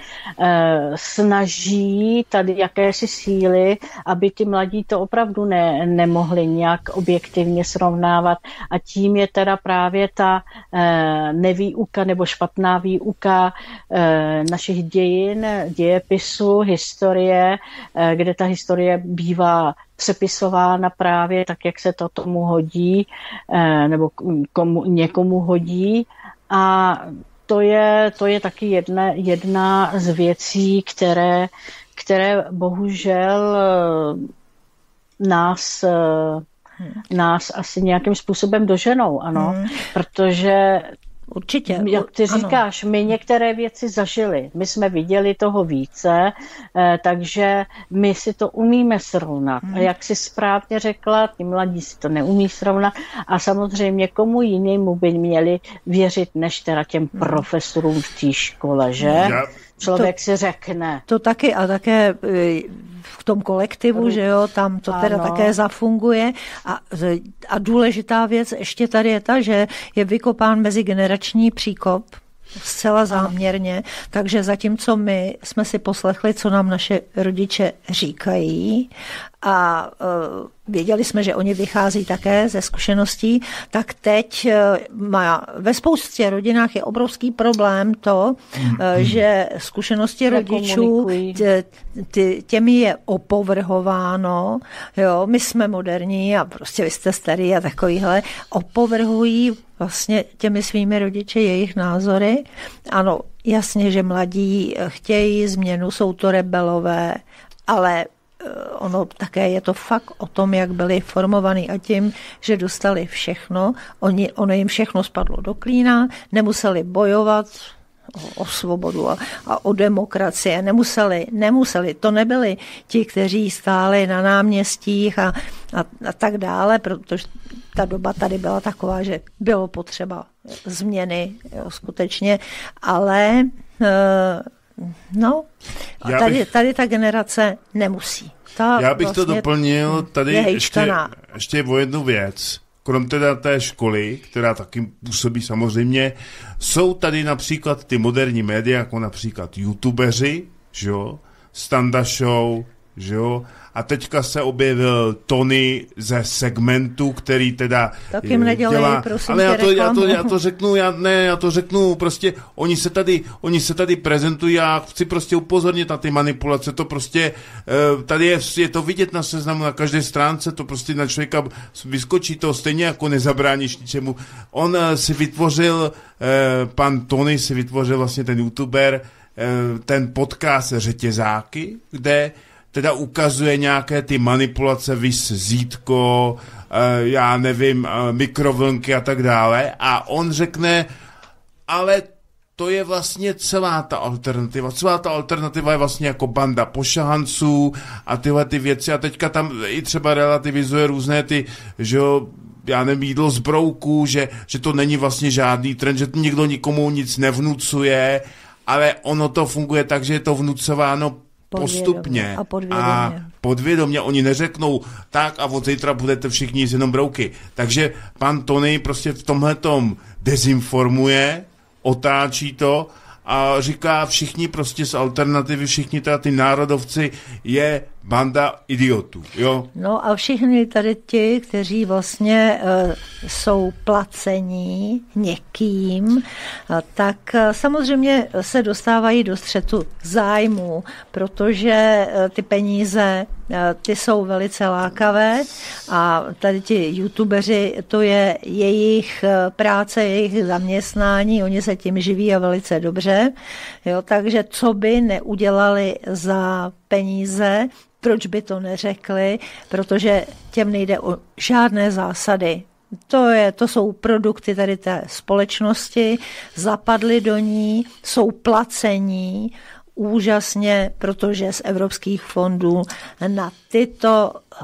snaží tady jakési síly, aby ty mladí to opravdu ne, nemohli nějak objektivně srovnávat a tím je teda právě ta nevýuka nebo špatná výuka našich dějin, dějepisu, historie, kde ta historie bývá přepisována právě tak, jak se to tomu hodí, nebo komu, někomu hodí. A to je, to je taky jedna, jedna z věcí, které, které bohužel nás, nás asi nějakým způsobem doženou, ano, hmm. protože určitě. Jak ty říkáš, ano. My některé věci zažili, my jsme viděli toho více, eh, takže my si to umíme srovnat. Hmm. A jak jsi správně řekla, ty mladí si to neumí srovnat a samozřejmě komu jinému by měli věřit, než teda těm hmm. profesorům v té škole, že? Já... Člověk to, si řekne. To taky a také v tom kolektivu, že jo, tam to teda ano. také zafunguje. A, a důležitá věc ještě tady je ta, že je vykopán mezigenerační příkop zcela záměrně, takže zatímco my jsme si poslechli, co nám naše rodiče říkají a uh, věděli jsme, že oni vychází také ze zkušeností, tak teď uh, má, ve spoustě rodinách je obrovský problém to, uh, že zkušenosti rodičů tě, tě, těmi je opovrhováno, jo, my jsme moderní a prostě vy jste starý a takovýhle, opovrhují vlastně těmi svými rodiči jejich názory. Ano, jasně, že mladí chtějí změnu, jsou to rebelové, ale ono také je to fakt o tom, jak byli formovaní a tím, že dostali všechno, oni, ono jim všechno spadlo do klína, nemuseli bojovat o, o svobodu a, a o demokracie, nemuseli, nemuseli, to nebyli ti, kteří stáli na náměstích a, a, a tak dále, protože ta doba tady byla taková, že bylo potřeba změny, jo, skutečně, ale no, tady, bych, tady ta generace nemusí. Ta já bych vlastně to doplnil tady ještě, na... ještě o jednu věc. Krom teda té školy, která taky působí samozřejmě, jsou tady například ty moderní média, jako například youtubeři, že jo, Standa Show, že jo? A teďka se objevil Tony ze segmentu, který teda tak jim nedělej, dělá, prosím, ale já to, já, to, já to řeknu, já ne, já to řeknu, prostě oni se tady, oni se tady prezentují, já chci prostě upozornit na ty manipulace, to prostě, tady je, je to vidět na seznamu, na každé stránce, to prostě na člověka vyskočí, to stejně jako nezabráníš ničemu. On si vytvořil, pan Tony si vytvořil vlastně ten youtuber, ten podcast Řetězáky, kde teda ukazuje nějaké ty manipulace, vys zítko, já nevím, mikrovlnky a tak dále. A on řekne, ale to je vlastně celá ta alternativa. Celá ta alternativa je vlastně jako banda pošahanců a tyhle ty věci. A teďka tam i třeba relativizuje různé ty, že jo, já nevím, jídlo z brouků, že, že to není vlastně žádný trend, že nikdo nikomu nic nevnucuje, ale ono to funguje tak, že je to vnucováno postupně a podvědomě. a podvědomě. Oni neřeknou tak a od zítra budete všichni jíst jenom brouky. Takže pan Tony prostě v tomhletom dezinformuje, otáčí to a říká všichni prostě z alternativy, všichni teda ty národovci je banda idiotů, jo? No a všichni tady ti, kteří vlastně uh, jsou placení někým, uh, tak uh, samozřejmě se dostávají do střetu zájmu, protože uh, ty peníze, uh, ty jsou velice lákavé a tady ti youtubeři, to je jejich uh, práce, jejich zaměstnání, oni se tím živí a velice dobře, jo? Takže co by neudělali za peníze, proč by to neřekli, protože těm nejde o žádné zásady. To, je, to jsou produkty tady té společnosti, zapadly do ní, jsou placení úžasně, protože z evropských fondů na tyto uh,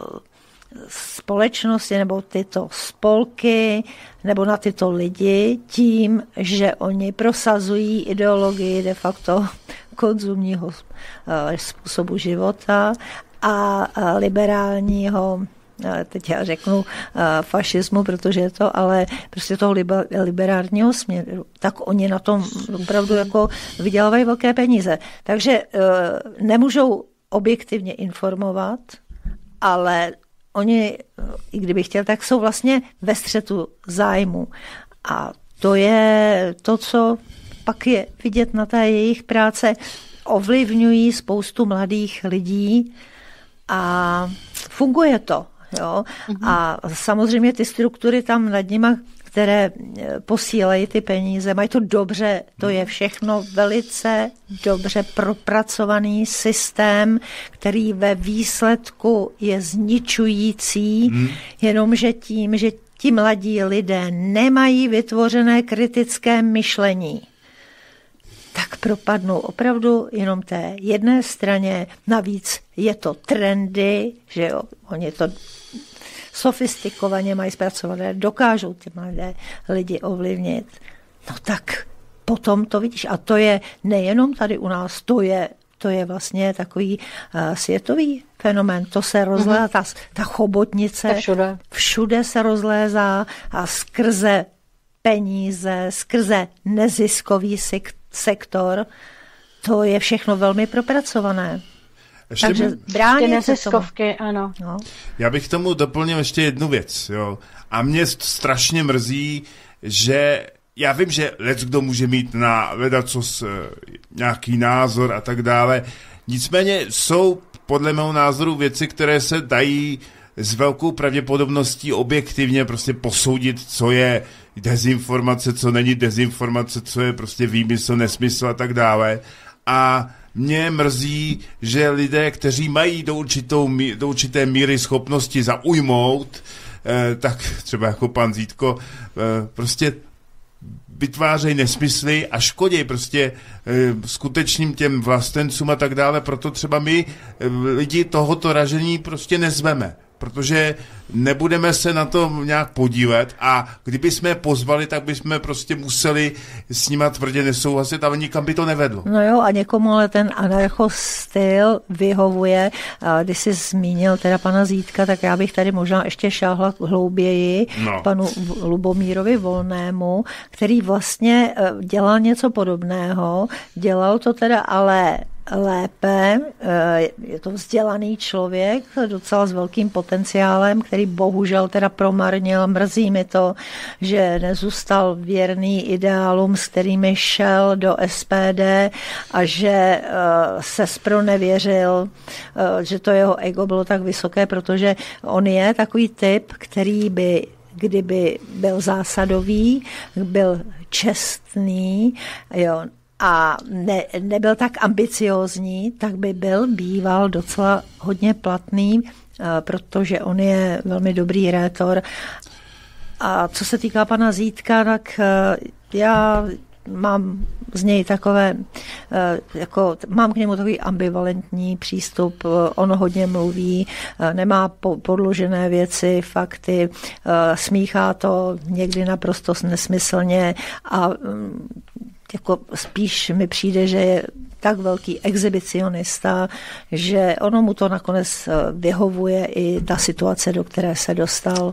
společnosti nebo tyto spolky nebo na tyto lidi tím, že oni prosazují ideologii de facto konzumního uh, způsobu života a uh, liberálního, uh, teď já řeknu uh, fašismu, protože je to, ale prostě toho liber, liberálního směru, tak oni na tom opravdu jako vydělávají velké peníze. Takže uh, nemůžou objektivně informovat, ale oni, i kdyby chtěl, tak jsou vlastně ve střetu zájmu. A to je to, co pak je vidět na té jejich práce, ovlivňují spoustu mladých lidí a funguje to. Jo? Mm-hmm. A samozřejmě ty struktury tam nad nima, které posílají ty peníze, mají to dobře, to je všechno velice dobře propracovaný systém, který ve výsledku je zničující, mm. jenomže tím, že ti mladí lidé nemají vytvořené kritické myšlení, tak propadnou opravdu jenom té jedné straně. Navíc je to trendy, že jo, oni to sofistikovaně mají zpracované, dokážou ty mladé lidi ovlivnit. No tak potom to vidíš. A to je nejenom tady u nás, to je, to je vlastně takový uh, světový fenomén. To se rozlézá, mm-hmm. ta, ta chobotnice všude. všude se rozlézá a skrze peníze, skrze neziskový sek- sektor, to je všechno velmi propracované. Ještě Takže by... bránit ty neziskovky, ano. No. Já bych tomu doplnil ještě jednu věc. Jo. A mě strašně mrzí, že já vím, že leckdo může mít na ledacos nějaký názor a tak dále. Nicméně jsou podle mého názoru věci, které se dají s velkou pravděpodobností objektivně prostě posoudit, co je dezinformace, co není dezinformace, co je prostě výmysl, nesmysl a tak dále. A mě mrzí, že lidé, kteří mají do, určitou, do určité míry schopnosti zaujmout, eh, tak třeba jako pan Zítko, eh, prostě vytvářejí nesmysly a škodí prostě e, skutečným těm vlastencům a tak dále, proto třeba my e, lidi tohoto ražení prostě nezveme, protože nebudeme se na to nějak podílet a kdyby jsme je pozvali, tak bychom prostě museli s nima tvrdě nesouhlasit, ale nikam by to nevedlo. No jo, a někomu ale ten anarchostyl vyhovuje. Když jsi zmínil teda pana Zítka, tak já bych tady možná ještě šáhla hlouběji no. panu Lubomírovi Volnému, který vlastně dělal něco podobného. Dělal to teda ale lépe. Je to vzdělaný člověk, docela s velkým potenciálem, který bohužel teda promarnil. Mrzí mi to, že nezůstal věrný ideálům, s kterými šel do S P D a že se zpronevěřil, že to jeho ego bylo tak vysoké, protože on je takový typ, který by, kdyby byl zásadový, byl čestný, jo, a ne, nebyl tak ambiciózní, tak by byl býval docela hodně platný, protože on je velmi dobrý rétor. A co se týká pana Zítka, tak já mám z něj takové, jako, mám k němu takový ambivalentní přístup, on hodně mluví, nemá podložené věci, fakty, smíchá to někdy naprosto nesmyslně a jako spíš mi přijde, že je tak velký exhibicionista, že ono mu to nakonec vyhovuje i ta situace, do které se dostal.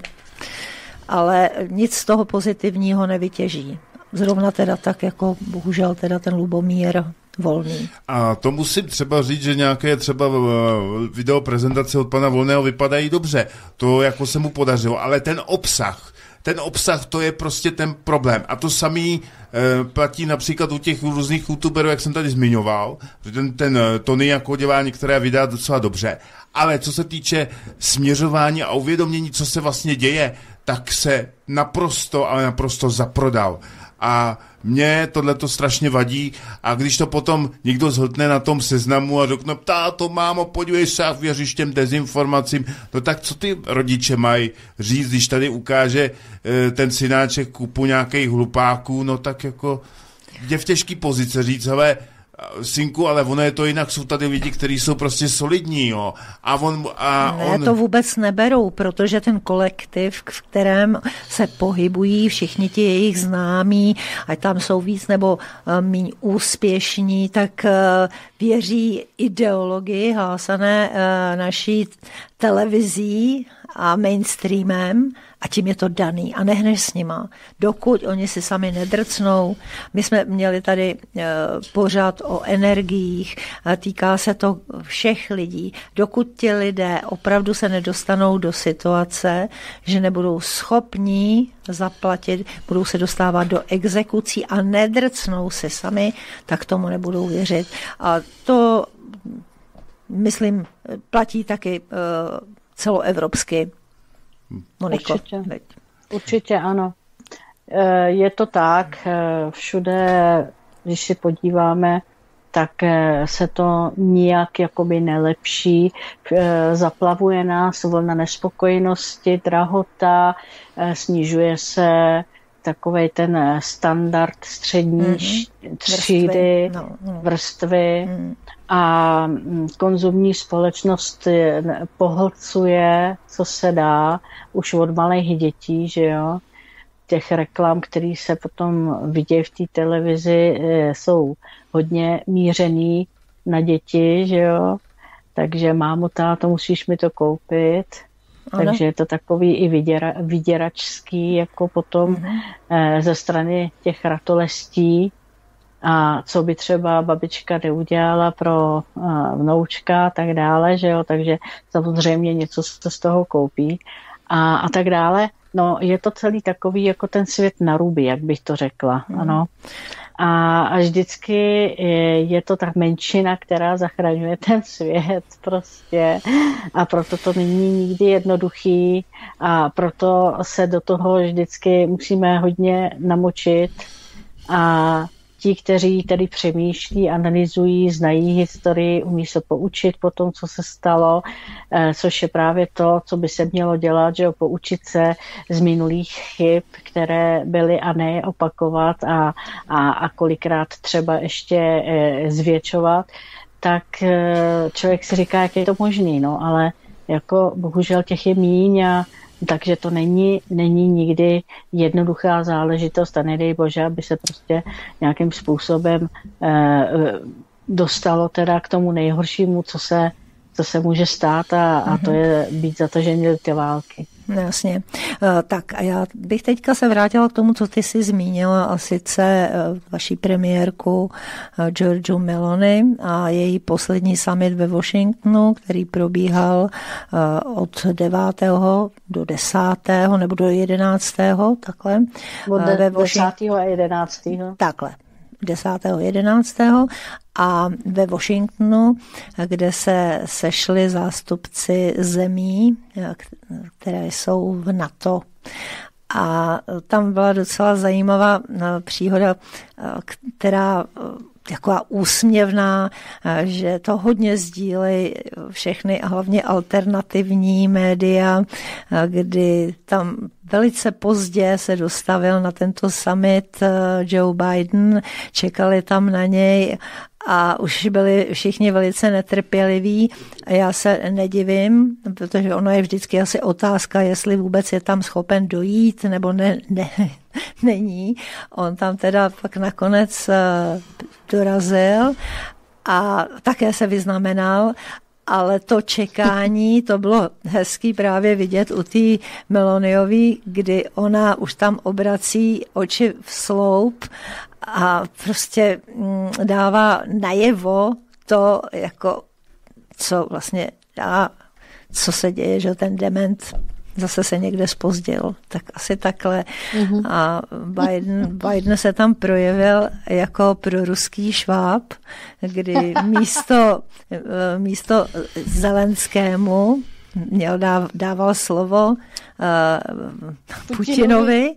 Ale nic z toho pozitivního nevytěží. Zrovna teda tak, jako bohužel teda ten Lubomír Volný. A to musím třeba říct, že nějaké třeba video prezentace od pana Volného vypadají dobře. To jako se mu podařilo, ale ten obsah, ten obsah, to je prostě ten problém. A to samý e, platí například u těch různých youtuberů, jak jsem tady zmiňoval, že ten, ten Tony jako dělá některé videa docela dobře. Ale co se týče směřování a uvědomění, co se vlastně děje, tak se naprosto, ale naprosto zaprodal. A mě tohleto strašně vadí a když to potom někdo zhltne na tom seznamu a řekne, táto, mámo, podívej se, jak věříš těm dezinformacím, no tak co ty rodiče mají říct, když tady ukáže e, ten synáček kupu nějakých hlupáků, no tak jako je v těžký pozice říct, ale synku, ale ono je to jinak, jsou tady lidi, kteří jsou prostě solidní, jo. A on... A ne, on... to vůbec neberou, protože ten kolektiv, v kterém se pohybují všichni ti jejich známí, ať tam jsou víc nebo míň úspěšní, tak věří ideologii hlásané naší televizí a mainstreamem a tím je to daný a nehneš s nima, dokud oni si sami nedrcnou. My jsme měli tady e, pořád o energiích, týká se to všech lidí. Dokud ti lidé opravdu se nedostanou do situace, že nebudou schopní zaplatit, budou se dostávat do exekucí a nedrcnou si sami, tak tomu nebudou věřit. A to, myslím, platí taky e, celoevropsky. Moniko. Určitě. Určitě ano. Je to tak, všude, když si podíváme, tak se to nijak jakoby nelepší. Zaplavuje nás vlna nespokojenosti, drahota, snižuje se takovej ten standard střední mm-hmm. třídy, vrstvy, no, no. vrstvy mm. a konzumní společnost pohlcuje, co se dá, už od malých dětí, že jo. Těch reklam, které se potom vidějí v té televizi, jsou hodně mířený na děti, že jo. Takže mámo, táto, musíš mi to koupit. Ano. Takže je to takový i vyděra, vyděračský, jako potom mm-hmm. eh, ze strany těch ratolestí. A co by třeba babička neudělala pro eh, vnoučka a tak dále, že jo, takže samozřejmě něco se z toho koupí a, a tak dále. No, je to celý takový jako ten svět na ruby, jak bych to řekla, mm. ano. A, a vždycky je, je to ta menšina, která zachraňuje ten svět prostě a proto to není nikdy jednoduchý a proto se do toho vždycky musíme hodně namočit a ti, kteří tedy přemýšlí, analyzují, znají historii, umí se poučit po tom, co se stalo, což je právě to, co by se mělo dělat, že jo, poučit se z minulých chyb, které byly a ne opakovat a, a, a kolikrát třeba ještě zvětšovat, tak člověk si říká, jak je to možný, no, ale jako bohužel těch je míň a takže to není, není nikdy jednoduchá záležitost a nedej bože, aby se prostě nějakým způsobem eh, dostalo teda k tomu nejhoršímu, co se, co se může stát a, a to je být zatažený do té války. jasně. Tak a já bych teďka se vrátila k tomu, co ty jsi zmínila, a sice vaší premiérku Giorgiu Meloni a její poslední summit ve Washingtonu, který probíhal od devátého do desátého nebo do jedenáctého, takhle. Od de- desátého a jedenáctého Takhle. desátého jedenáctého a ve Washingtonu, kde se sešli zástupci zemí, které jsou v NATO. A tam byla docela zajímavá příhoda, která taková úsměvná, že to hodně sdílejí všechny a hlavně alternativní média, kdy tam velice pozdě se dostavil na tento summit Joe Biden, čekali tam na něj a už byli všichni velice netrpěliví. A já se nedivím, protože ono je vždycky asi otázka, jestli vůbec je tam schopen dojít, nebo ne, ne, není. On tam teda pak nakonec dorazil a také se vyznamenal, ale to čekání, to bylo hezký právě vidět u té Meloniové, kdy ona už tam obrací oči v sloup a prostě dává najevo to, jako co vlastně dá, co se děje, že ten dement zase se někde zpozdil, tak asi takhle. Mm-hmm. A Biden, Biden se tam projevil jako proruský Šváb, kdy místo, místo Zelenskému měl dáv, dával slovo uh, Putinovi.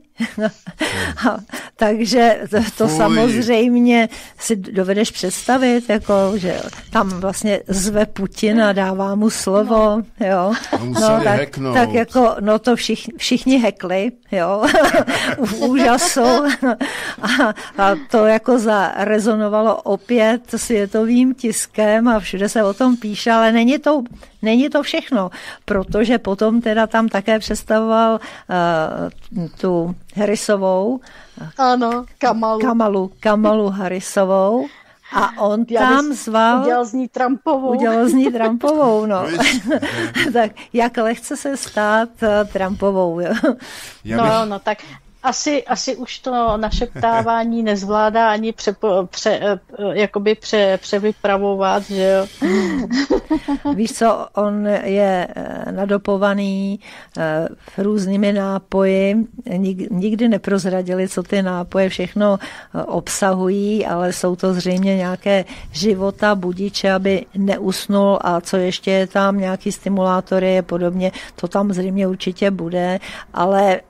Takže to, to samozřejmě si dovedeš představit, jako, že tam vlastně zve Putina, dává mu slovo, jo. No, tak, tak jako, no to všichni, všichni hekli, jo, v úžasu. A, a to jako zarezonovalo opět světovým tiskem a všude se o tom píše, ale není to, není to všechno, protože potom teda tam také představoval uh, tu Harrisovou. Ano, Kamalu. Kamalu, Kamalu Harrisovou. A on Já tam zval... Udělal z ní Trumpovou. Udělal z ní Trumpovou, no. Tak jak lehce se stát Trumpovou, jo? No, no, tak asi, asi už to naše ptávání nezvládá ani pře, pře, jakoby pře, převypravovat, že jo. Víš co, on je nadopovaný různými nápoji, nikdy neprozradili, co ty nápoje všechno obsahují, ale jsou to zřejmě nějaké života, budiče, aby neusnul a co ještě je tam, nějaký stimulátory a podobně, to tam zřejmě určitě bude, ale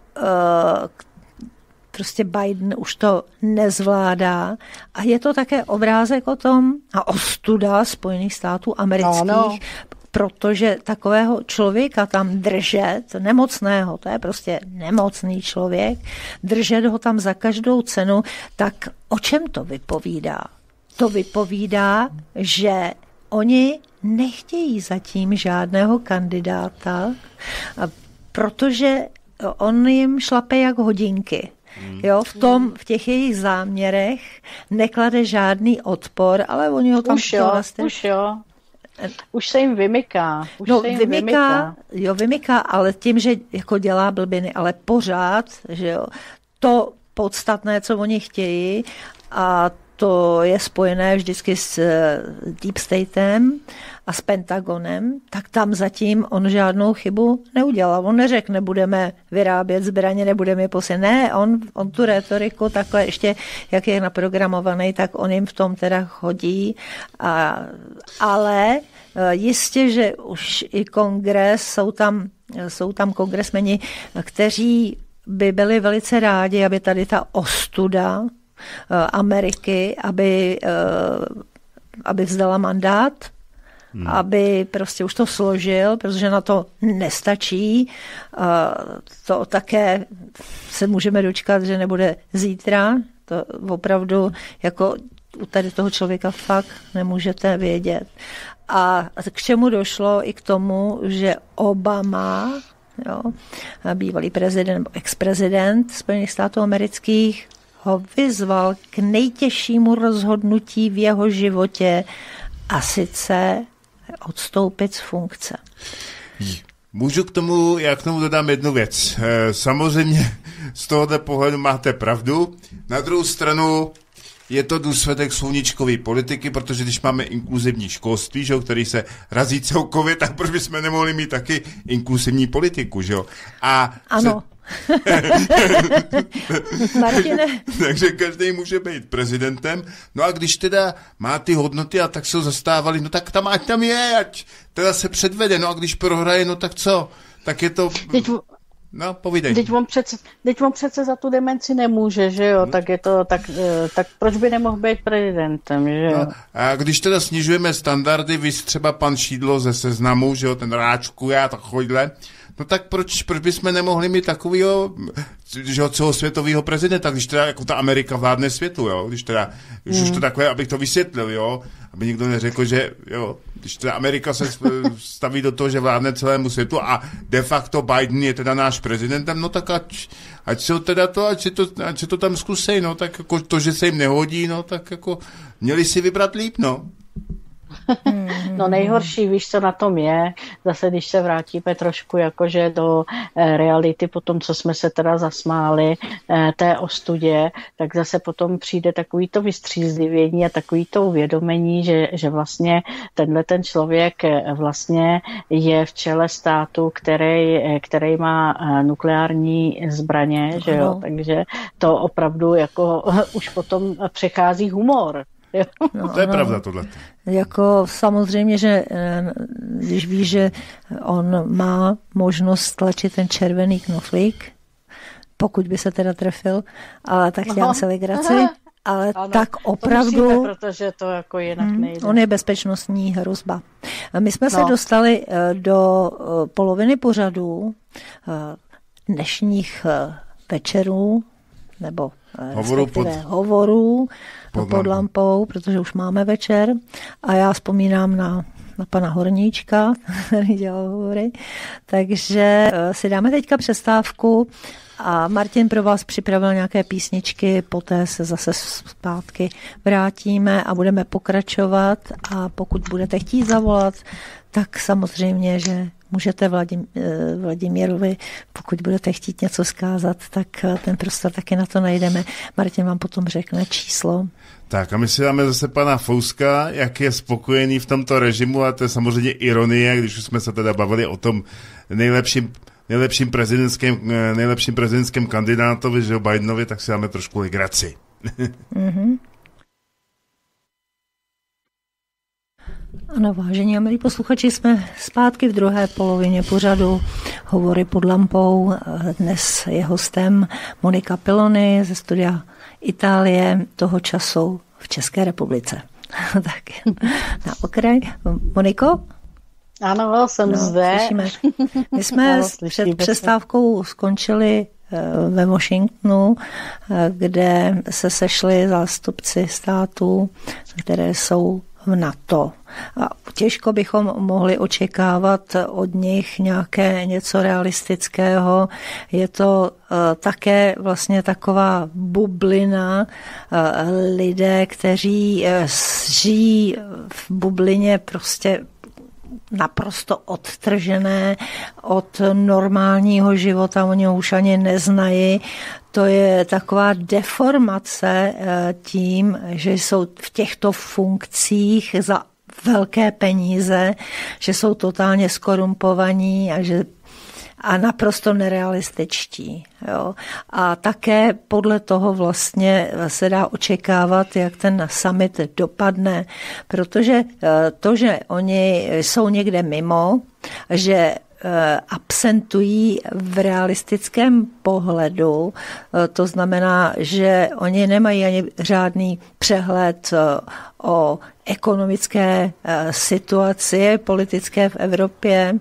prostě Biden už to nezvládá a je to také obrázek o tom a ostuda Spojených států amerických, no, no. Protože takového člověka tam držet, nemocného, to je prostě nemocný člověk, držet ho tam za každou cenu, tak o čem to vypovídá? To vypovídá, že oni nechtějí zatím žádného kandidáta, protože on jim šlape jak hodinky. Jo, v tom, v těch jejich záměrech neklade žádný odpor, ale oni ho tam... Už jo, vlastně... už jo. Už se jim vymyká. Už no, se jim vymyká, vymyká. Jo, vymyká, ale tím, že jako dělá blbiny, ale pořád, že jo, to podstatné, co oni chtějí, a to je spojené vždycky s Deep Statem a s Pentagonem, tak tam zatím on žádnou chybu neudělal. On neřekl, nebudeme vyrábět zbraně, nebudeme je posílat. Ne, on, on tu retoriku takhle ještě, jak je naprogramovaný, tak on jim v tom teda chodí. A, ale jistě, že už i kongres, jsou tam, jsou tam kongresmeni, kteří by byli velice rádi, aby tady ta ostuda Ameriky, aby, aby vzdala mandát, hmm. aby prostě už to složil, protože na to nestačí. To také se můžeme dočkat, že nebude zítra. To opravdu jako u tady toho člověka fakt nemůžete vědět. A k čemu došlo i k tomu, že Obama, jo, bývalý prezident nebo ex-prezident Spojených států amerických, ho vyzval k nejtěžšímu rozhodnutí v jeho životě a sice odstoupit z funkce. Můžu k tomu, já k tomu dodám jednu věc. Samozřejmě z tohoto pohledu máte pravdu. Na druhou stranu je to důsledek sluníčkové politiky, protože když máme inkluzivní školství, že jo, který se razí celkově, tak proč bychom nemohli mít taky inkluzivní politiku, že jo? A ano. Martine. Takže každý může být prezidentem. No a když teda má ty hodnoty a tak se ho zastávali, no tak tam ať tam je, ať teda se předvede. No a když prohraje, no tak co? Tak je to... Teď... No, povídej. Teď on, přece, teď on přece za tu demenci nemůže, že jo, hmm. tak je to, tak, tak proč by nemohl být prezidentem, že jo. No, a když teda snižujeme standardy, vy třeba pan Šídlo ze Seznamu, že jo, ten Ráčku, já takovýhle, no tak proč, proč bychom nemohli mít takovýho, že jo, celosvětovýho prezidenta, když teda jako ta Amerika vládne světu, jo, když teda, když hmm. už to takové, abych to vysvětlil, jo, aby nikdo neřekl, že jo, když teda Amerika se staví do toho, že vládne celému světu a de facto Biden je teda náš prezidentem, no tak ať, ať se teda to, ať se to, ať se to tam zkusej, no, tak jako to, že se jim nehodí, no, tak jako měli si vybrat líp, no. No nejhorší, víš, co na tom je, zase když se vrátíme trošku jakože do eh, reality po tom, co jsme se teda zasmáli eh, té ostudě, tak zase potom přijde takový to vystřízlivění a takový to uvědomení, že, že vlastně tenhle ten člověk eh, vlastně je v čele státu, který, eh, který má eh, nukleární zbraně, že jo, takže to opravdu jako eh, už potom přechází humor. No, to je no, pravda tohle. Jako samozřejmě, že když víš, že on má možnost tlačit ten červený knoflík, pokud by se teda trefil, ale tak dělám se legraci, ale ano, tak opravdu... Musíme, protože to jako jinak nejde. On je bezpečnostní hrozba. My jsme no. se dostali do poloviny pořadů dnešních večerů, nebo hovorů pod, hovorů pod, pod lampou, protože už máme večer a já vzpomínám na, na pana Horníčka, který dělal hovory, takže si dáme teďka přestávku a Martin pro vás připravil nějaké písničky, poté se zase zpátky vrátíme a budeme pokračovat a pokud budete chtít zavolat, tak samozřejmě, že můžete Vladim, Vladimírovi, pokud budete chtít něco zkázat, tak ten prostor taky na to najdeme. Martin vám potom řekne číslo. Tak a my si dáme zase pana Fouska, jak je spokojený v tomto režimu a to je samozřejmě ironie, když už jsme se teda bavili o tom nejlepším, nejlepším prezidentském, nejlepším prezidentském kandidátovi, že o Bidenovi, tak si dáme trošku legraci. Mhm. Ano, vážení a milí posluchači, jsme zpátky v druhé polovině pořadu Hovory pod lampou. Dnes je hostem Monika Pilony ze studia Itálie, toho času v České republice. Tak na okraj. Moniko? Ano, jsem no, zde. Slyšíme. My jsme ano, před přestávkou skončili ve Washingtonu, kde se sešli zástupci států, které jsou v NATO. A těžko bychom mohli očekávat od nich nějaké něco realistického. Je to uh, také vlastně taková bublina, uh, lidé, kteří uh, žijí v bublině prostě naprosto odtržené od normálního života, oni ho už ani neznají. To je taková deformace tím, že jsou v těchto funkcích za velké peníze, že jsou totálně skorumpovaní a že a naprosto nerealističtí. Jo. A také podle toho vlastně se dá očekávat, jak ten summit dopadne, protože to, že oni jsou někde mimo, že absentují v realistickém pohledu, to znamená, že oni nemají ani řádný přehled o ekonomické situaci politické v Evropě.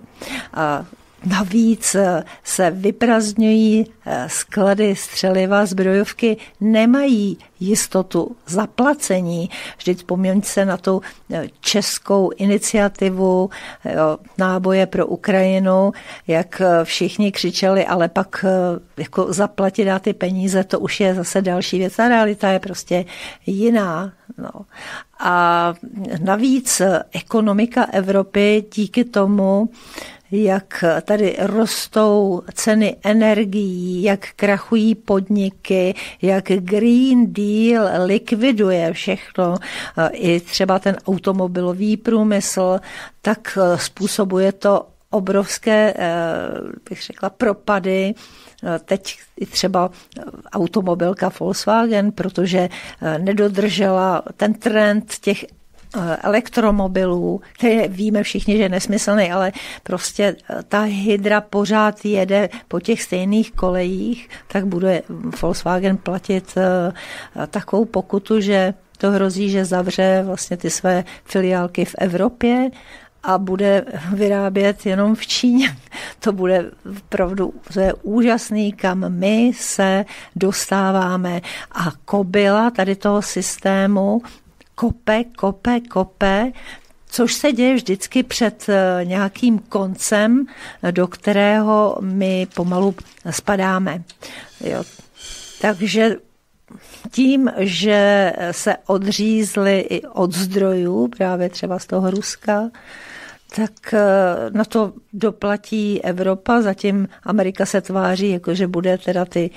Navíc se vyprazňují sklady střeliva, zbrojovky nemají jistotu zaplacení. Vždyť vzpomněňte se na tu českou iniciativu jo, náboje pro Ukrajinu, jak všichni křičeli, ale pak jako zaplatit dát ty peníze, to už je zase další věc. Ta realita je prostě jiná. No. A navíc ekonomika Evropy díky tomu, jak tady rostou ceny energií, jak krachují podniky, jak Green Deal likviduje všechno, i třeba ten automobilový průmysl, tak způsobuje to obrovské, bych řekla, propady. Teď i třeba automobilka Volkswagen, protože nedodržela ten trend těch elektromobilů, které víme všichni, že je nesmyslný, ale prostě ta hydra pořád jede po těch stejných kolejích, tak bude Volkswagen platit takovou pokutu, že to hrozí, že zavře vlastně ty své filiálky v Evropě a bude vyrábět jenom v Číně. To bude opravdu, to je úžasný, kam my se dostáváme. A kobila tady toho systému kope, kope, kope, což se děje vždycky před nějakým koncem, do kterého my pomalu spadáme. Jo. Takže tím, že se odřízli i od zdrojů, právě třeba z toho Ruska, tak na to doplatí Evropa, zatím Amerika se tváří, jakože bude teda ty,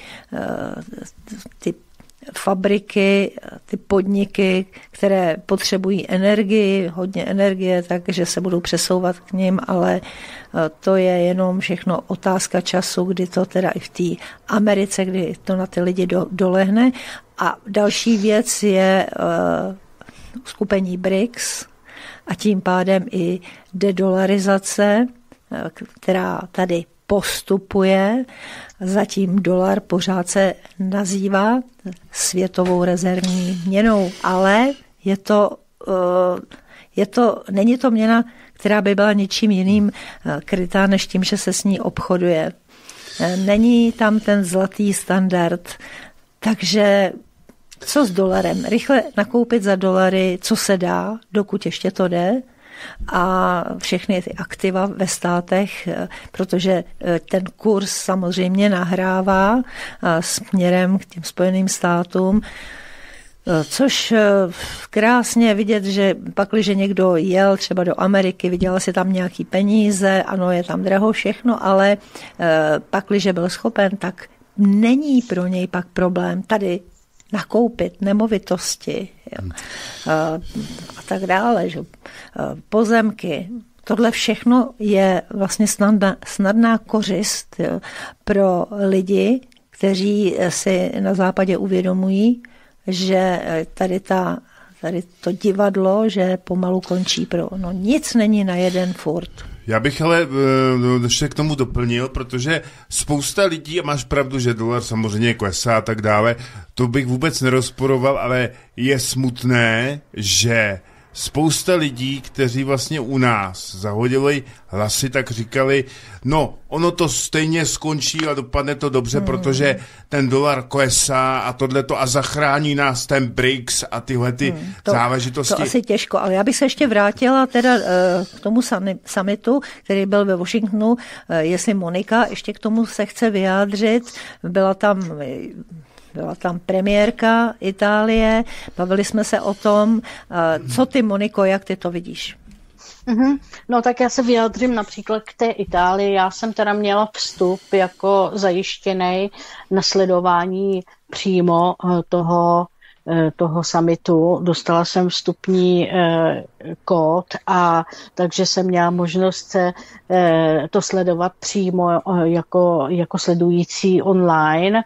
ty fabriky, ty podniky, které potřebují energii, hodně energie, takže se budou přesouvat k nim, ale to je jenom všechno otázka času, kdy to teda i v té Americe, kdy to na ty lidi do, dolehne. A další věc je uh, uskupení B R I C S a tím pádem i dedolarizace, která tady postupuje. Zatím dolar pořád se nazývá světovou rezervní měnou, ale je to, je to, není to měna, která by byla ničím jiným krytá, než tím, že se s ní obchoduje. Není tam ten zlatý standard, takže co s dolarem? Rychle nakoupit za dolary, co se dá, dokud ještě to jde, a všechny ty aktiva ve státech, protože ten kurz samozřejmě nahrává směrem k těm Spojeným státům, což krásně vidět, že pakliže někdo jel třeba do Ameriky, viděla si tam nějaký peníze, ano, je tam draho všechno, ale pakliže byl schopen, tak není pro něj pak problém tady nakoupit nemovitosti, jo, a tak dále, že pozemky. Tohle všechno je vlastně snadná, snadná kořist, jo, pro lidi, kteří si na západě uvědomují, že tady, ta, tady to divadlo, že pomalu končí pro, no nic není na jeden furt. Já bych ale ještě k tomu doplnil, protože spousta lidí, a máš pravdu, že dolar samozřejmě klesá a tak dále, to bych vůbec nerozporoval, ale je smutné, že spousta lidí, kteří vlastně u nás zahodili hlasy, tak říkali, no, ono to stejně skončí a dopadne to dobře, hmm. protože ten dolar klesá a tohleto a zachrání nás ten B R I C S a tyhle ty hmm. to, záležitosti. To asi těžko, ale já bych se ještě vrátila teda uh, k tomu summitu, který byl ve Washingtonu, uh, jestli Monika ještě k tomu se chce vyjádřit. Byla tam... Byla tam premiérka Itálie, bavili jsme se o tom, co ty, Moniko, jak ty to vidíš? Mm-hmm. No tak já se vyjádřím například k té Itálii. Já jsem teda měla vstup jako zajištěnej na sledování přímo toho, toho summitu. Dostala jsem vstupní eh, kód, a takže jsem měla možnost se eh, to sledovat přímo eh, jako, jako sledující online,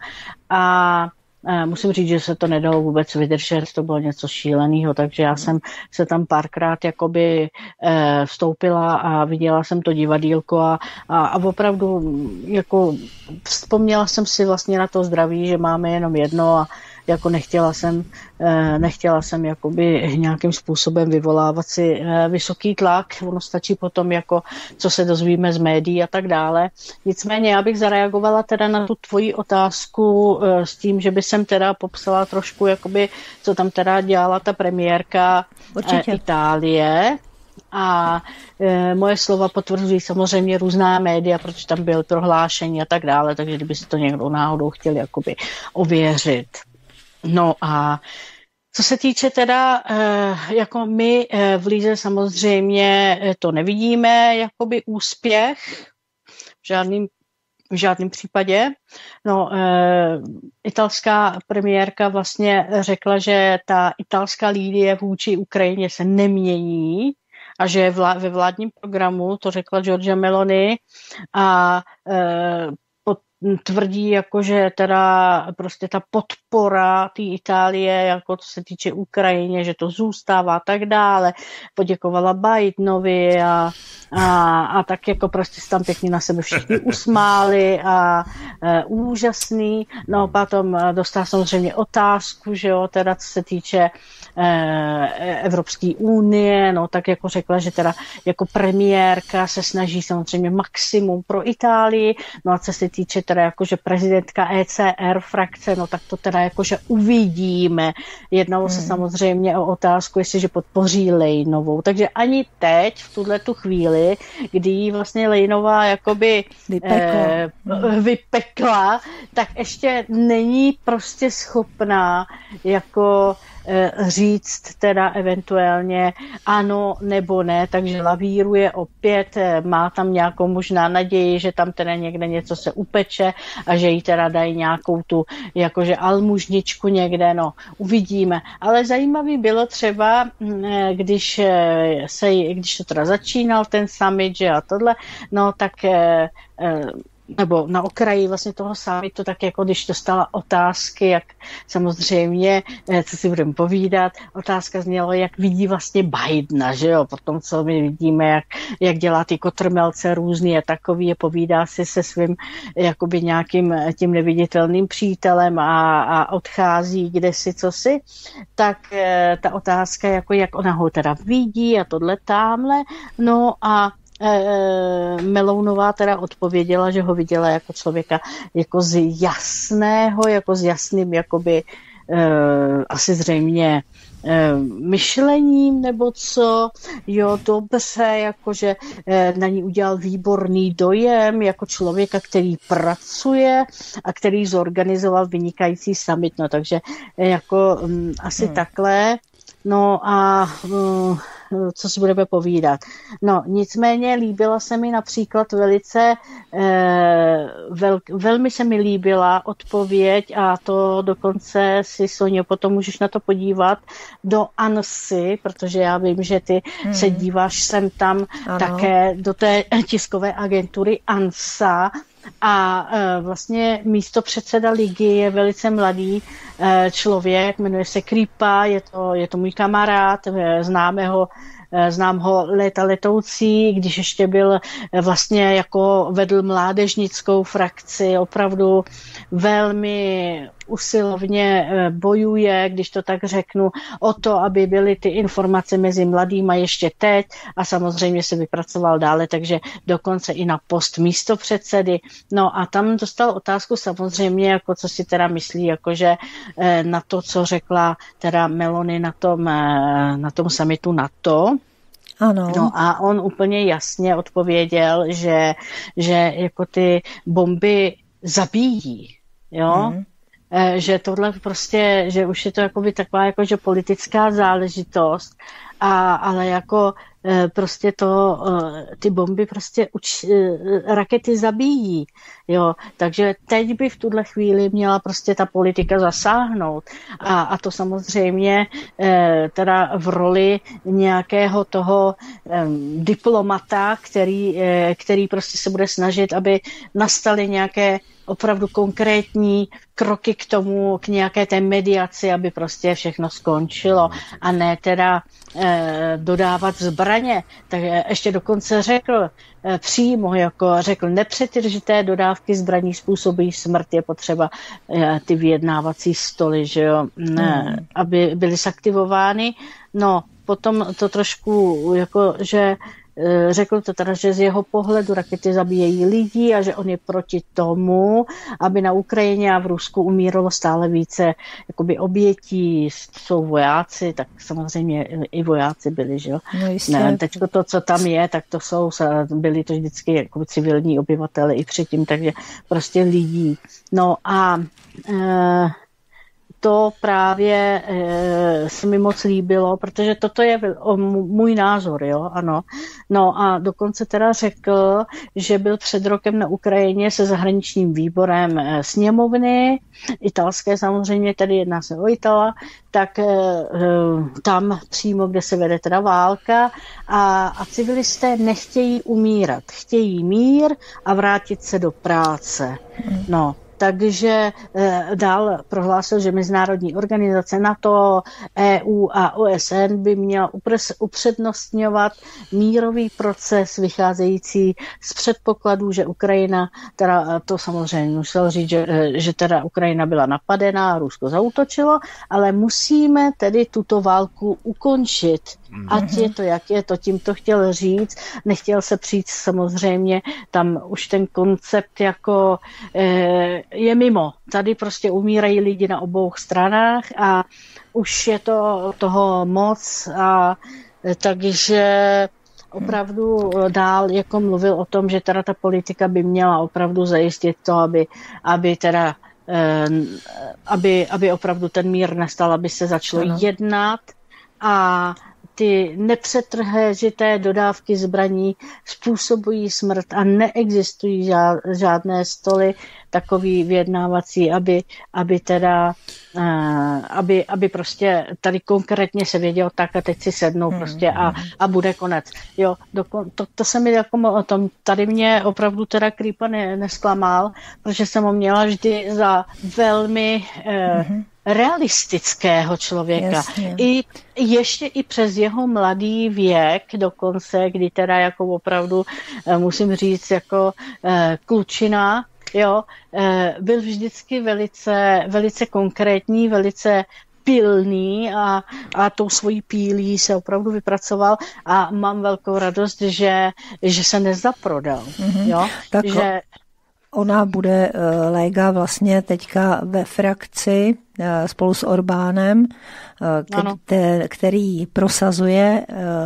a musím říct, že se to nedalo vůbec vydržet, to bylo něco šíleného, takže já jsem se tam párkrát jakoby e, vstoupila a viděla jsem to divadýlko a, a, a opravdu jako vzpomněla jsem si vlastně na to zdraví, že máme jenom jedno, a jako nechtěla jsem, nechtěla jsem jakoby nějakým způsobem vyvolávat si vysoký tlak, ono stačí potom, jako co se dozvíme z médií a tak dále. Nicméně já bych zareagovala teda na tu tvoji otázku s tím, že by jsem teda popsala trošku, jakoby, co tam teda dělala ta premiérka Určitě. Itálie. A e, moje slova potvrzují samozřejmě různá média, protože tam byl prohlášení a tak dále, takže kdyby si to někdo náhodou chtěl jakoby ověřit. No a Co se týče teda, jako my v Líze samozřejmě to nevidíme, jakoby úspěch v žádným, v žádném případě. No, italská premiérka vlastně řekla, že ta italská linie vůči Ukrajině se nemění a že vlá, ve vládním programu, to řekla Giorgia Meloni, a tvrdí, jako, že teda prostě ta podpora té Itálie, jako co se týče Ukrajině, že to zůstává a tak dále. Poděkovala Bidenovi a, a, a tak jako prostě se tam pěkně na sebe všichni usmáli a e, úžasný. No potom dostala samozřejmě otázku, že jo, teda co se týče e, Evropské unie, no tak jako řekla, že teda jako premiérka se snaží samozřejmě maximum pro Itálii, no a co se týče teda jakože prezidentka E C R frakce, no tak to teda jakože uvidíme. Jednalo hmm. se samozřejmě o otázku, jestliže podpoří Lejnovou. Takže ani teď, v tuhletu chvíli, kdy vlastně Lejnová jakoby vypekla. Eh, vypekla, tak ještě není prostě schopná jako říct teda eventuálně ano nebo ne, takže lavíruje opět, má tam nějakou možná naději, že tam teda někde něco se upeče a že jí teda dají nějakou tu jakože almužničku někde, no uvidíme. Ale zajímavý bylo třeba, když se, když to teda začínal ten summit, že a tohle, no tak nebo na okraji vlastně toho summitu, tak jako když dostala otázky, jak samozřejmě, co si budeme povídat, otázka zněla, jak vidí vlastně Bidena, že jo, potom co my vidíme, jak, jak dělá ty kotrmelce různý a takový, je povídá si se svým jakoby nějakým tím neviditelným přítelem a, a odchází kdesi cosi, tak e, ta otázka, jako jak ona ho teda vidí a tohle támhle, no a Melounová teda odpověděla, že ho viděla jako člověka jako z jasného, jako s jasným jakoby eh, asi zřejmě eh, myšlením nebo co, jo, dobře, jakože eh, na ní udělal výborný dojem jako člověka, který pracuje a který zorganizoval vynikající summit, no takže eh, jako hm, asi hmm. takhle. No a uh, co si budeme povídat. No nicméně líbila se mi například velice, eh, vel, velmi se mi líbila odpověď a to dokonce si, Sonio, potom můžeš na to podívat do ANSY, protože já vím, že ty hmm. se díváš sem tam ano. také do té tiskové agentury ANSA. A e, vlastně místopředseda ligy je velice mladý e, člověk, jmenuje se Kripa, je to, je to můj kamarád, e, známe ho, e, znám ho léta letoucí, když ještě byl e, vlastně jako vedl mládežnickou frakci, opravdu velmi usilovně bojuje, když to tak řeknu, o to, aby byly ty informace mezi mladýma ještě teď a samozřejmě se vypracoval dále, takže dokonce i na post místopředsedy. No a tam dostal otázku samozřejmě, jako co si teda myslí, jakože na to, co řekla teda Meloni na tom, na tom summitu NATO. Ano. No a on úplně jasně odpověděl, že, že jako ty bomby zabíjí, jo? Hmm. Že tohle prostě, že už je to jakoby taková jakože politická záležitost, a, ale jako prostě to, ty bomby prostě uč, rakety zabíjí, jo, takže teď by v tuhle chvíli měla prostě ta politika zasáhnout a, a to samozřejmě teda v roli nějakého toho diplomata, který, který prostě se bude snažit, aby nastaly nějaké opravdu konkrétní kroky k tomu, k nějaké té mediaci, aby prostě všechno skončilo a ne teda e, dodávat zbraně. Tak ještě dokonce řekl e, přímo, jako řekl, nepřetržité dodávky zbraní způsobují smrt, je potřeba e, ty vyjednávací stoly, že jo, ne, hmm. aby byly zaktivovány. No, potom to trošku, jako, že řekl to teda, že z jeho pohledu rakety zabíjejí lidi a že on je proti tomu, aby na Ukrajině a v Rusku umíralo stále více jakoby obětí, jsou vojáci, tak samozřejmě i vojáci byli, že jo. No ne, teďko to, co tam je, tak to jsou, byli to vždycky jako civilní obyvatele i předtím, takže prostě lidí. No a e, to právě e, se mi moc líbilo, protože toto je o, můj názor, jo, ano. No a dokonce teda řekl, že byl před rokem na Ukrajině se zahraničním výborem e, sněmovny, italské samozřejmě, tedy jedná se o Itala, tak e, tam přímo, kde se vede teda válka a, a civilisté nechtějí umírat, chtějí mír a vrátit se do práce. No. Takže e, dál prohlásil, že mezinárodní organizace NATO, E U a O S N by měla upres, upřednostňovat mírový proces vycházející z předpokladů, že Ukrajina, teda to samozřejmě musel říct, že, že teda Ukrajina byla napadená a Rusko zaútočilo, ale musíme tedy tuto válku ukončit. Ať je to, jak je to, tím to chtěl říct. Nechtěl se přijít samozřejmě, tam už ten koncept jako e, je mimo. Tady prostě umírají lidi na obou stranách a už je to toho moc a e, takže opravdu dál jako mluvil o tom, že teda ta politika by měla opravdu zajistit to, aby, aby teda e, aby, aby opravdu ten mír nastal, aby se začalo ano. jednat a ty nepřetržité dodávky zbraní způsobují smrt a neexistují žádné stoly takový vyjednávací, aby, aby teda, aby, aby prostě tady konkrétně se vědělo tak a teď si sednou prostě a, a bude konec. Jo, dokon, to, to se mi jako o tom, tady mě opravdu teda Krýpa ne, nesklamal, protože jsem ho měla vždy za velmi eh, realistického člověka. Jasně. I ještě i přes jeho mladý věk dokonce, kdy teda jako opravdu musím říct jako eh, klučina, jo, eh, byl vždycky velice, velice konkrétní, velice pilný a, a tou svojí pílí se opravdu vypracoval a mám velkou radost, že, že se nezaprodal. Mm-hmm. Jo? Tak že ona bude Lega vlastně teďka ve frakci spolu s Orbánem, který prosazuje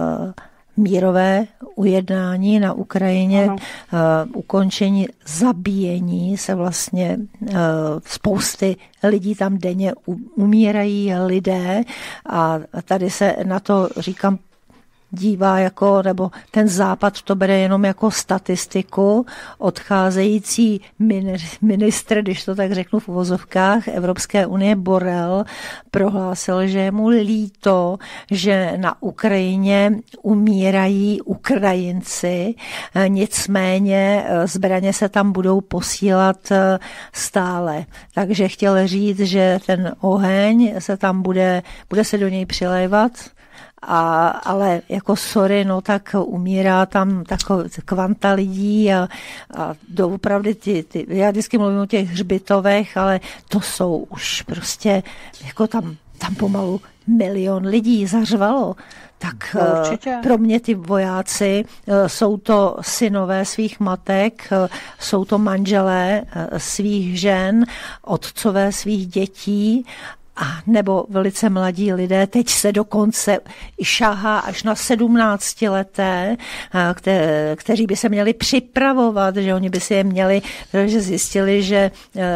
mírové ujednání na Ukrajině, ano. ukončení zabíjení se vlastně spousty lidí tam denně umírají lidé a tady se na to říkám dívá jako, nebo ten západ to bere jenom jako statistiku. Odcházející ministr, když to tak řeknu v uvozovkách, Evropské unie Borrell prohlásil, že je mu líto, že na Ukrajině umírají Ukrajinci, nicméně zbraně se tam budou posílat stále. Takže chtěl říct, že ten oheň se tam bude, bude se do něj přilévat, A, ale jako sorry, no tak umírá tam takové kvanta lidí a, a doopravdy ty, ty, já vždycky mluvím o těch hřbitovech, ale to jsou už prostě, jako tam, tam pomalu milion lidí zařvalo. Tak určitě. Pro mě ty vojáci jsou to synové svých matek, jsou to manželé svých žen, otcové svých dětí, a nebo velice mladí lidé, teď se dokonce šahá až na sedmnáctileté, kte, kteří by se měli připravovat, že oni by si je měli, protože zjistili, že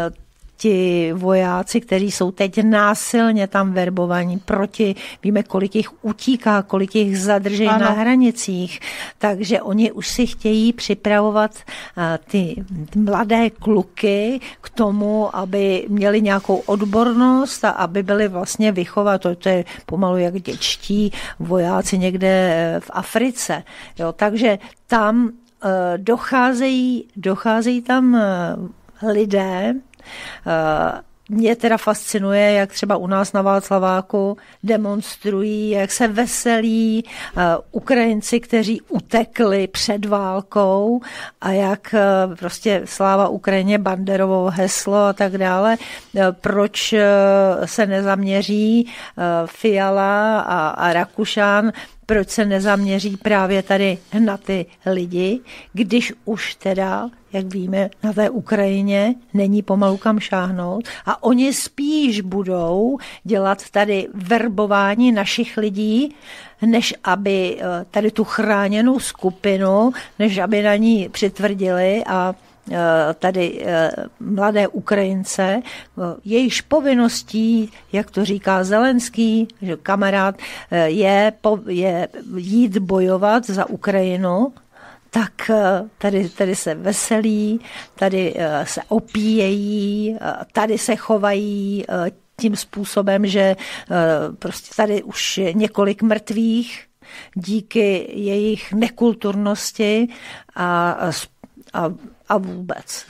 ti vojáci, kteří jsou teď násilně tam verbovaní proti, víme, kolik jich utíká, kolik jich zadrží na hranicích, takže oni už si chtějí připravovat ty mladé kluky k tomu, aby měli nějakou odbornost a aby byli vlastně vychovat, to, to je pomalu jak dětští vojáci někde v Africe. Jo, takže tam docházejí, docházejí tam lidé. Mě teda fascinuje, jak třeba u nás na Václaváku demonstrují, jak se veselí Ukrajinci, kteří utekli před válkou a jak prostě sláva Ukrajině, Banderovo heslo a tak dále. Proč se nezaměří Fiala a, a Rakušan, proč se nezaměří právě tady na ty lidi, když už teda, jak víme, na té Ukrajině není pomalu kam šáhnout a oni spíš budou dělat tady verbování našich lidí, než aby tady tu chráněnou skupinu, než aby na ní přitvrdili a tady mladé Ukrajince, jejichž povinností, jak to říká Zelenský, že kamarád, je, je jít bojovat za Ukrajinu, tak tady, tady se veselí, tady se opíjejí, tady se chovají tím způsobem, že prostě tady už je několik mrtvých díky jejich nekulturnosti a, a, a vůbec.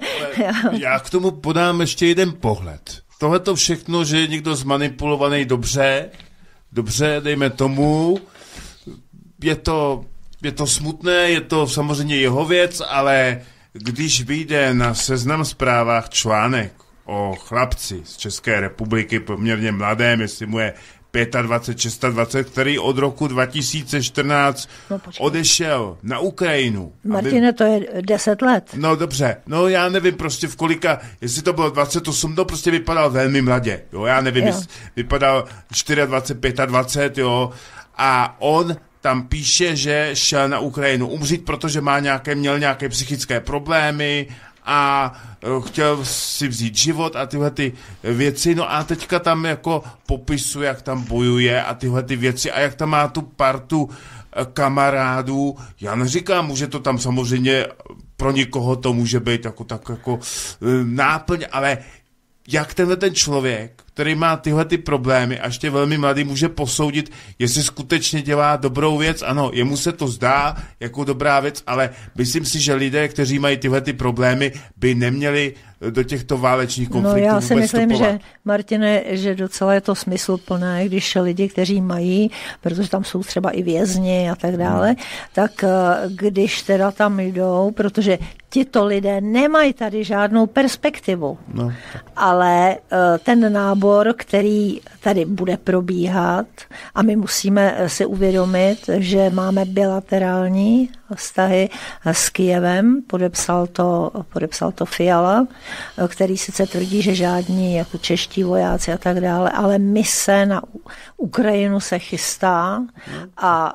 Já k tomu podám ještě jeden pohled. Tohle to všechno, že je někdo zmanipulovaný dobře, dobře, dejme tomu, je to, je to smutné, je to samozřejmě jeho věc, ale když vyjde na Seznam Zprávách článek o chlapci z České republiky, poměrně mladém, jestli mu je dvacet pět, dvacet šest, který od roku dva tisíce čtrnáct no, odešel na Ukrajinu. Martine, aby... to je deset let. No dobře, no já nevím prostě v kolika, jestli to bylo dvacet osm, no prostě vypadal velmi mladě, jo, já nevím, jo. Vypadal dvacet čtyři, dvacet pět, jo, a on tam píše, že šel na Ukrajinu umřít, protože má nějaké, měl nějaké psychické problémy a chtěl si vzít život a tyhle ty věci, no a teďka tam jako popisuje, jak tam bojuje a tyhle ty věci a jak tam má tu partu kamarádů. Já neříkám, může to tam samozřejmě, pro někoho to může být jako tak jako náplň, ale jak tenhle ten člověk, který má tyhle ty problémy a ještě velmi mladý, může posoudit, jestli skutečně dělá dobrou věc. Ano, jemu se to zdá jako dobrá věc, ale myslím si, že lidé, kteří mají tyhle ty problémy, by neměli do těchto válečných konfliktů No já si vůbec myslím, vstupovat. že Martine, že docela je to smysluplné, když lidi, kteří mají, protože tam jsou třeba i vězni a tak dále, hmm. tak když teda tam jdou, protože tito lidé nemají tady žádnou perspektivu, no. ale ten nábor, který tady bude probíhat a my musíme si uvědomit, že máme bilaterální vztahy s Kyjevem, podepsal to, podepsal to Fiala, který sice tvrdí, že žádní jako čeští vojáci a tak dále, ale mise na Ukrajinu se chystá a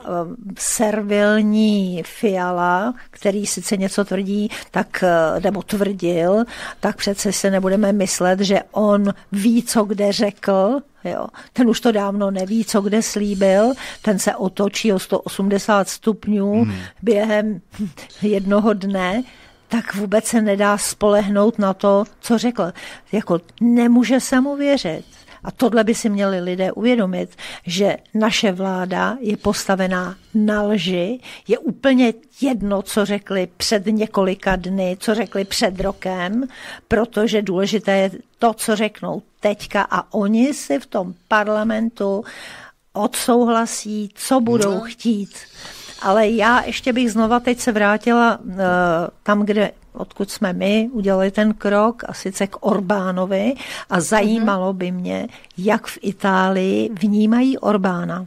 servilní Fiala, který sice něco tvrdí, tak, nebo tvrdil, tak přece se nebudeme myslet, že on ví, co kde řekl. Jo. Ten už to dávno neví, co kde slíbil, ten se otočí o sto osmdesát stupňů hmm. během jednoho dne, tak vůbec se nedá spolehnout na to, co řekl. Jako nemůže se mu věřit. A tohle by si měli lidé uvědomit, že naše vláda je postavená na lži, je úplně jedno, co řekli před několika dny, co řekli před rokem, protože důležité je to, co řeknou teďka a oni si v tom parlamentu odsouhlasí, co budou chtít. Ale já ještě bych znova teď se vrátila uh, tam, kde odkud jsme my udělali ten krok, a sice k Orbánovi, a zajímalo by mě, jak v Itálii vnímají Orbána.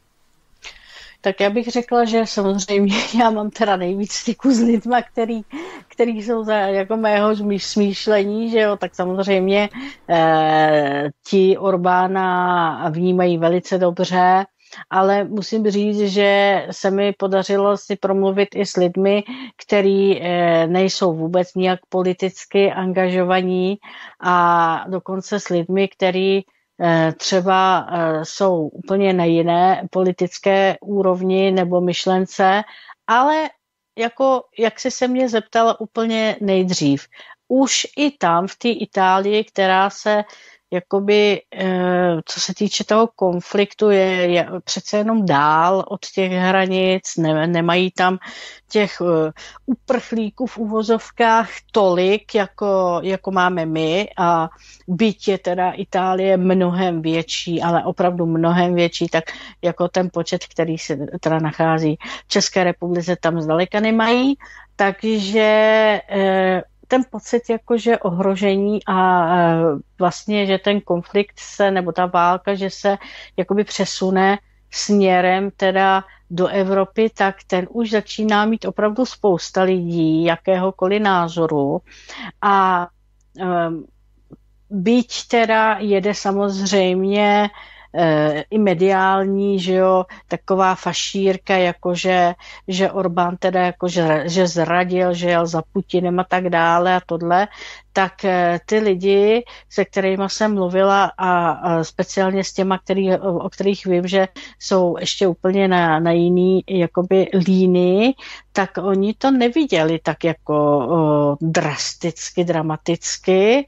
Tak já bych řekla, že samozřejmě já mám teda nejvíc styku s lidma, který, který jsou za jako mého smýšlení, že jo, tak samozřejmě eh, ti Orbána vnímají velice dobře, ale musím říct, že se mi podařilo si promluvit i s lidmi, kteří eh, nejsou vůbec nijak politicky angažovaní a dokonce s lidmi, kteří třeba jsou úplně na jiné politické úrovni nebo myšlence, ale jako, jak jsi se mě zeptala úplně nejdřív, už i tam v té Itálii, která se jakoby, co se týče toho konfliktu, je, je přece jenom dál od těch hranic, ne, nemají tam těch uh, uprchlíků v uvozovkách tolik, jako, jako máme my, a byť je teda Itálie mnohem větší, ale opravdu mnohem větší, tak jako ten počet, který se teda nachází v České republice, tam zdaleka nemají, takže uh, ten pocit jakože ohrožení a vlastně, že ten konflikt se, nebo ta válka, že se jakoby přesune směrem teda do Evropy, tak ten už začíná mít opravdu spousta lidí, jakéhokoliv názoru. A um, byť teda jede samozřejmě e, i mediální, že jo, taková fašírka, jakože, že Orbán teda jakože, že zradil, že jel za Putinem a tak dále a tohle, tak e, ty lidi, se kterými jsem mluvila a, a speciálně s těma, který, o kterých vím, že jsou ještě úplně na, na jiný jakoby línii, tak oni to neviděli tak jako o, drasticky, dramaticky,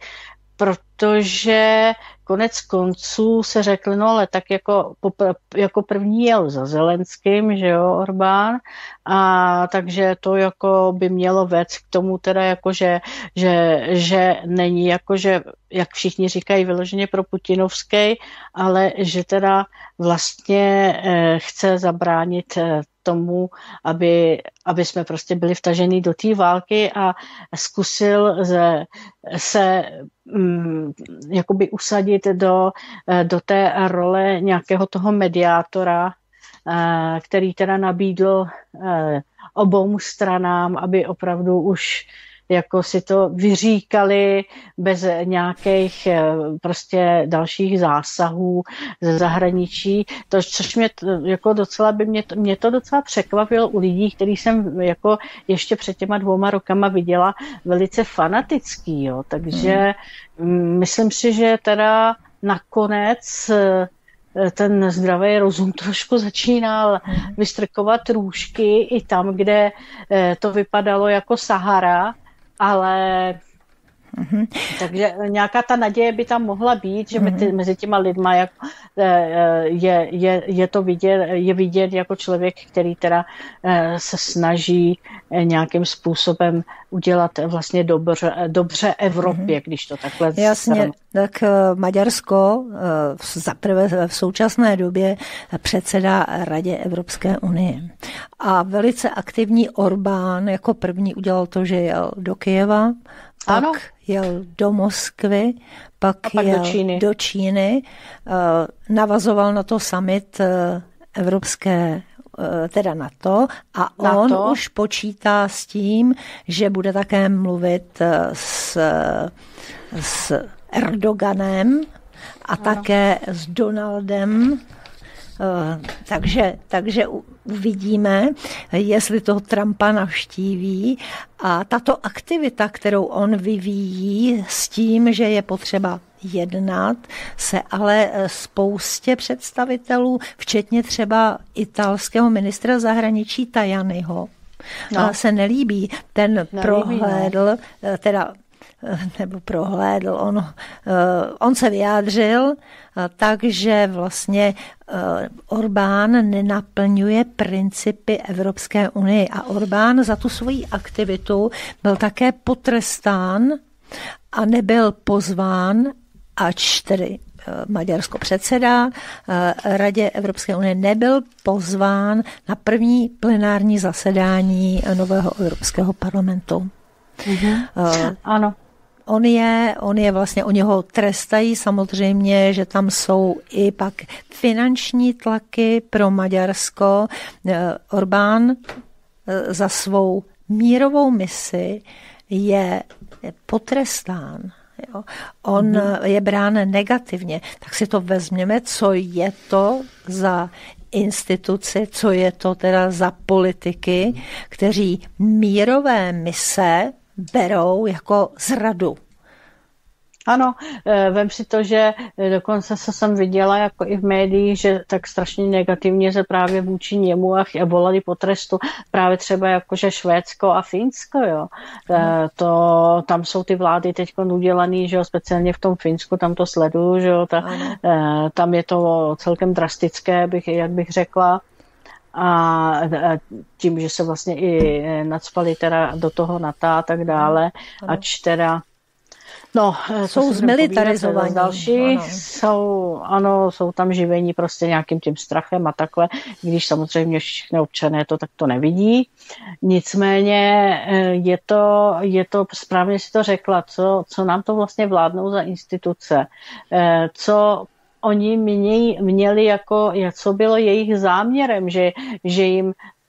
protože konec konců se řekli, no ale tak jako, jako první jel za Zelenským, že jo, Orbán, a takže to jako by mělo vést k tomu teda jako, že, že, že není jako, že jak všichni říkají vyloženě pro putinovský, ale že teda vlastně eh, chce zabránit eh, tomu, aby, aby jsme prostě byli vtaženi do té války a zkusil ze, se mm, jakoby usadit do, do té role nějakého toho mediátora, který teda nabídl obou stranám, aby opravdu už jako si to vyříkali bez nějakých prostě dalších zásahů ze zahraničí. To, což mě jako docela by mě, mě to docela překvapilo u lidí, který jsem jako ještě před těma dvouma rokama viděla velice fanatický, jo. Takže hmm. myslím si, že teda nakonec ten zdravý rozum trošku začínal vystrkovat růžky i tam, kde to vypadalo jako Sahara, ale mm-hmm. takže nějaká ta naděje by tam mohla být, že mm-hmm. mezi těma lidma jako, je, je, je to vidět, je vidět jako člověk, který teda se snaží nějakým způsobem udělat vlastně dobře, dobře Evropě, mm-hmm. když to takhle... Jasně, stran... tak Maďarsko zaprvé v současné době předsedá Radě Evropské unie. A velice aktivní Orbán jako první udělal to, že jel do Kyjeva, pak ano. jel do Moskvy, pak, pak jel do Číny. do Číny, navazoval na to summit Evropské teda NATO a on NATO. už počítá s tím, že bude také mluvit s, s Erdoganem a ano. také s Donaldem. Takže, takže uvidíme, jestli toho Trumpa navštíví. A tato aktivita, kterou on vyvíjí s tím, že je potřeba jednat, se ale spoustě představitelů, včetně třeba italského ministra zahraničí Tajaniho, no. se nelíbí. Ten nelíbí, prohlédl, ne. teda nebo prohlédl, on, on se vyjádřil, takže vlastně Orbán nenaplňuje principy Evropské unie a Orbán za tu svoji aktivitu byl také potrestán a nebyl pozván, ač tedy Maďarsko předsedá Radě Evropské unie, nebyl pozván na první plenární zasedání nového Evropského parlamentu. Mhm. Uh, ano. On je, on je vlastně, oni ho trestají samozřejmě, že tam jsou i pak finanční tlaky pro Maďarsko. Orbán za svou mírovou misi je potrestán. Jo. On mm-hmm. je brán negativně. Tak si to vezměme, co je to za instituci, co je to teda za politiky, kteří mírové mise berou jako zradu. Ano, vem si to, že dokonce se jsem viděla jako i v médiích, že tak strašně negativně se právě vůči němu a volali po trestu právě třeba jakože Švédsko a Finsko, jo. Hmm. To, tam jsou ty vlády teď udělaný, že jo, speciálně v tom Finsku, tam to sleduju, že jo, ta, tam je to celkem drastické, bych, jak bych řekla. A tím, že se vlastně i nacpali teda do toho NATO a tak dále, ano. ač teda no, jsou zmilitarizovaní. Další ano. jsou, ano, jsou tam živení prostě nějakým tím strachem a takhle, když samozřejmě všichni občané to takto nevidí. Nicméně je to, je to správně si to řekla, co, co nám to vlastně vládnou za instituce, co oni měli, měli jako, co bylo jejich záměrem, že, že jim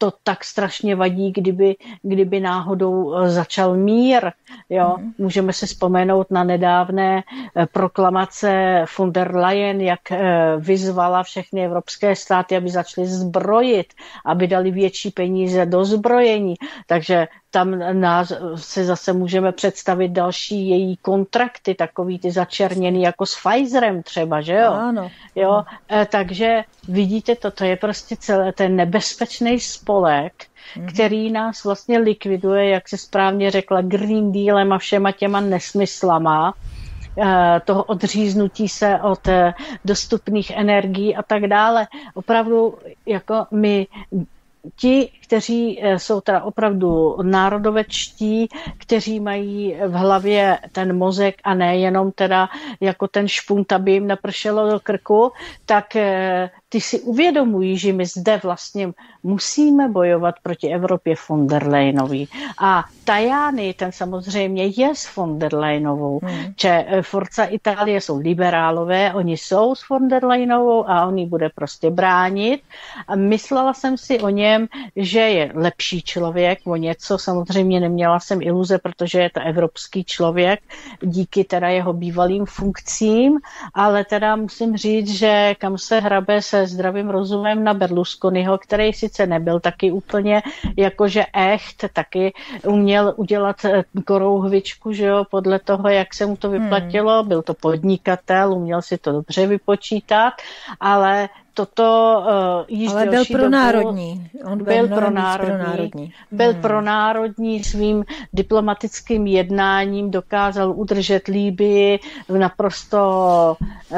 to tak strašně vadí, kdyby, kdyby náhodou začal mír. Jo? Mm. Můžeme si vzpomenout na nedávné proklamace von der Leyen, jak vyzvala všechny evropské státy, aby začaly zbrojit, aby dali větší peníze do zbrojení. Takže tam nás se zase můžeme představit další její kontrakty, takový ty začerněný jako s Pfizerem třeba, že jo? Ano. Jo? E, takže vidíte, to, to je prostě celé ten nebezpečný spolek, mm-hmm. který nás vlastně likviduje, jak se správně řekla, Green Dealem a všema těma nesmyslama, e, toho odříznutí se od e, dostupných energií a tak dále. Opravdu jako my ti, kteří jsou teda opravdu národovečtí, kteří mají v hlavě ten mozek a ne jenom teda jako ten špunt, aby jim napršelo do krku, tak ty si uvědomují, že my zde vlastně musíme bojovat proti Evropě von der Leyenový. A Tajani, ten samozřejmě je s von der Leyenovou. Hmm. Že Forza Itálie jsou liberálové, oni jsou s von der Leyenovou a on ji bude prostě bránit. A myslela jsem si o něm, že je lepší člověk, o něco samozřejmě neměla jsem iluze, protože je to evropský člověk, díky teda jeho bývalým funkcím, ale teda musím říct, že kam se hrabe se zdravým rozumem na Berlusconiho, který sice nebyl taky úplně jakože echt, taky uměl udělat korouhvičku, že jo, podle toho, jak se mu to vyplatilo, hmm. byl to podnikatel, uměl si to dobře vypočítat, ale toto uh, již ale byl pro národní. On byl, byl pro národní. Pro národní. Byl hmm. pro národní, svým diplomatickým jednáním dokázal udržet Libyi v naprosto uh,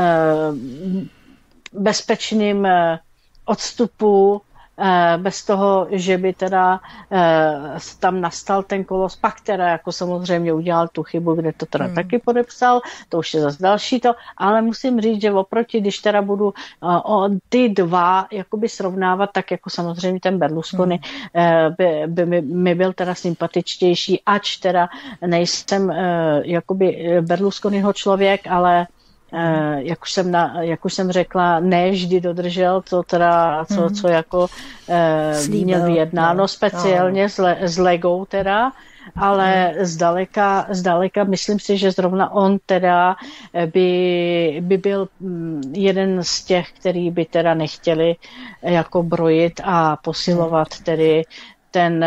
bezpečným uh, odstupu, bez toho, že by teda tam nastal ten kolos, pak teda jako samozřejmě udělal tu chybu, kde to teda hmm. taky podepsal, to už je zase další to, ale musím říct, že oproti, když teda budu o, ty dva jakoby srovnávat, tak jako samozřejmě ten Berlusconi hmm. by, by mi, mi byl teda sympatičtější, ač teda nejsem jakoby Berlusconiho člověk, ale Uh, jak, už jsem na, jak už jsem řekla, ne vždy dodržel to teda, co, hmm. co jako uh, měl vyjednáno, no. speciálně no. s, le, s Legou teda, ale hmm. zdaleka, zdaleka myslím si, že zrovna on teda by, by byl jeden z těch, který by teda nechtěli jako brojit a posilovat hmm. tedy ten,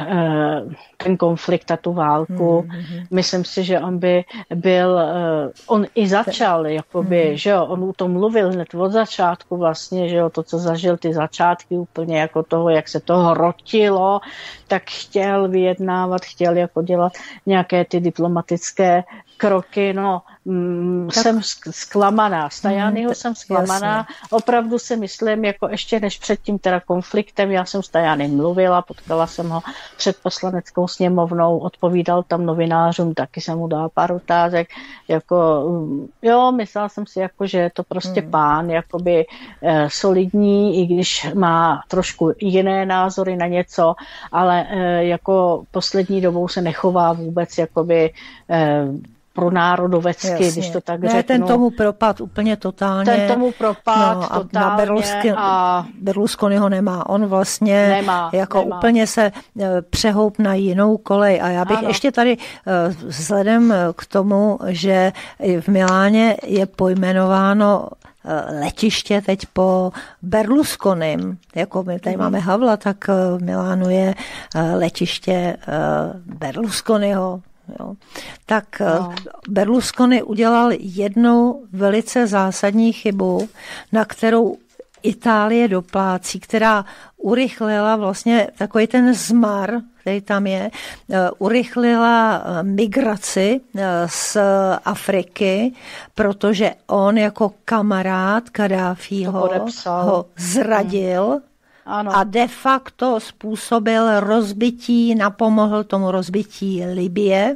ten konflikt a tu válku. Mm-hmm. Myslím si, že on by byl, on i začal, jakoby, mm-hmm. že jo, on o tom mluvil hned od začátku vlastně, že jo, to, co zažil ty začátky úplně jako toho, jak se to hrotilo, tak chtěl vyjednávat, chtěl jako dělat nějaké ty diplomatické kroky, no, mm, jsem zklamaná. Z Tajányho mm, jsem zklamaná. Jasně. Opravdu si myslím, jako ještě než před tím teda konfliktem, já jsem s Tajánem mluvila, potkala jsem ho před poslaneckou sněmovnou, odpovídal tam novinářům, taky jsem mu dala pár otázek, jako, jo, myslela jsem si, jako, že je to prostě mm. pán, jakoby eh, solidní, i když má trošku jiné názory na něco, ale eh, jako poslední dobou se nechová vůbec, jakoby eh, pro národovecky, jasně. Když to tak ne, řeknu. Ten tomu propad úplně totálně. Ten tomu propad no, totálně. Na Berlusconi, a... Berlusconi ho nemá. On vlastně nemá, jako nemá. úplně se přehoup na jinou kolej. A já bych ano. ještě tady vzhledem k tomu, že v Miláně je pojmenováno letiště teď po Berlusconim. Jako my tady mm. máme Havla, tak v Milánu je letiště Berlusconiho. Jo. Tak no. Berlusconi udělal jednu velice zásadní chybu, na kterou Itálie doplácí, která urychlila vlastně takový ten zmar, který tam je, urychlila migraci z Afriky, protože on jako kamarád Kaddáfího ho zradil. Hmm. Ano. A de facto způsobil rozbití, napomohl tomu rozbití Libye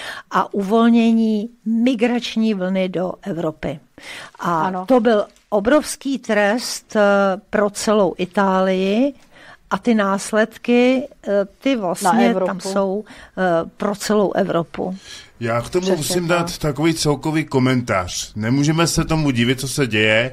a uvolnění migrační vlny do Evropy. A ano. to byl obrovský trest pro celou Itálii a ty následky, ty vlastně tam jsou pro celou Evropu. Já k tomu Přesně musím to. dát takový celkový komentář. Nemůžeme se tomu divit, co se děje,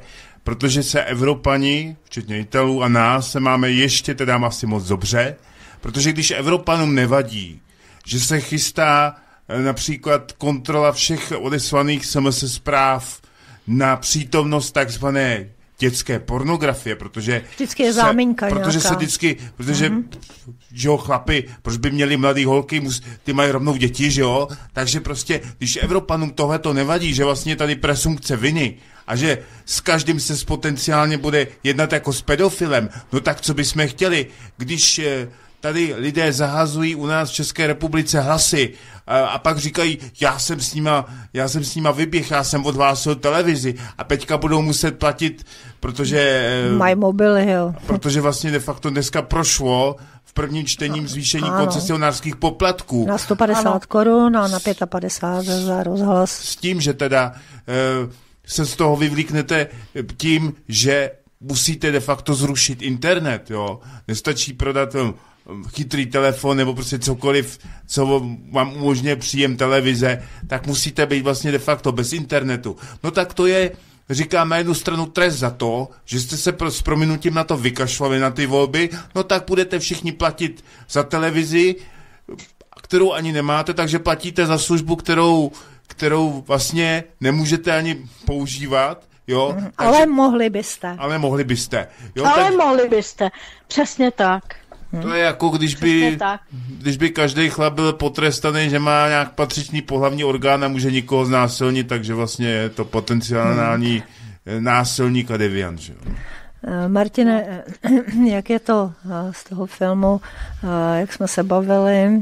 protože se Evropani, včetně Italů a nás, se máme ještě teda asi moc dobře, protože když Evropanům nevadí, že se chystá například kontrola všech odeslaných es em es zpráv na přítomnost takzvané dětské pornografie, protože vždycky je záminka se, protože nějaká. se vždycky, protože mm-hmm. že jo, chlapi, proč by měli mladý holky, mus, ty mají rovnou děti, že jo, takže prostě, když Evropanům tohle to nevadí, že vlastně tady presumpce viny a že s každým se potenciálně bude jednat jako s pedofilem, no tak co bychom chtěli, když tady lidé zahazují u nás v České republice hlasy a, a pak říkají, já jsem s nima, já jsem s nima vyběh, já jsem odhlásil televizi a teďka budou muset platit, protože... Mají mobily, jo. Protože vlastně de facto dneska prošlo v prvním čtením zvýšení ano. koncesionářských poplatků. Na sto padesát korun a na padesát pět za rozhlas. S tím, že teda e, se z toho vyvlíknete tím, že musíte de facto zrušit internet, jo. Nestačí prodat chytrý telefon nebo prostě cokoliv, co vám umožňuje příjem televize, tak musíte být vlastně de facto bez internetu. No tak to je, říkám, na jednu stranu trest za to, že jste se s prominutím na to vykašlali na ty volby, no tak budete všichni platit za televizi, kterou ani nemáte, takže platíte za službu, kterou, kterou vlastně nemůžete ani používat. Jo, takže, ale mohli byste. Ale mohli byste. Jo, ale tak, mohli byste, přesně tak. To je jako když by, když by každý chlap byl potrestaný, že má nějak patřičný pohlavní orgán a může nikoho znásilnit, takže vlastně je to potenciální hmm. násilník a deviant. Že? Martine, jak je to z toho filmu, jak jsme se bavili,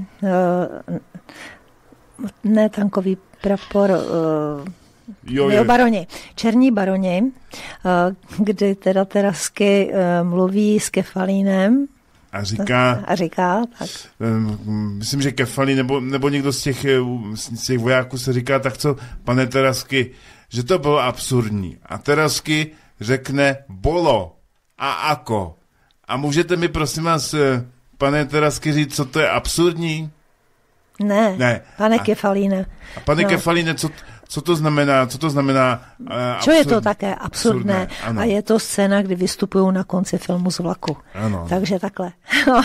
ne tankový prapor, Jo, jo. baroni, černí baroni, kdy teda Terasky mluví s Kefalínem, A říká, a říká tak. Myslím, že Kefalín nebo, nebo někdo z těch, z těch vojáků se říká, tak co, pane Terasky, že to bylo absurdní. A Terasky řekne bolo a ako. A můžete mi prosím vás, pane Terasky, říct, co to je absurdní? Ne, ne. pane a, Kefalíne. A pane no. Kefalíne, co, co to znamená? Co to znamená? Uh, Co je to také absurdné? absurdné a je to scéna, kdy vystupují na konci filmu z vlaku. Ano. Takže takhle.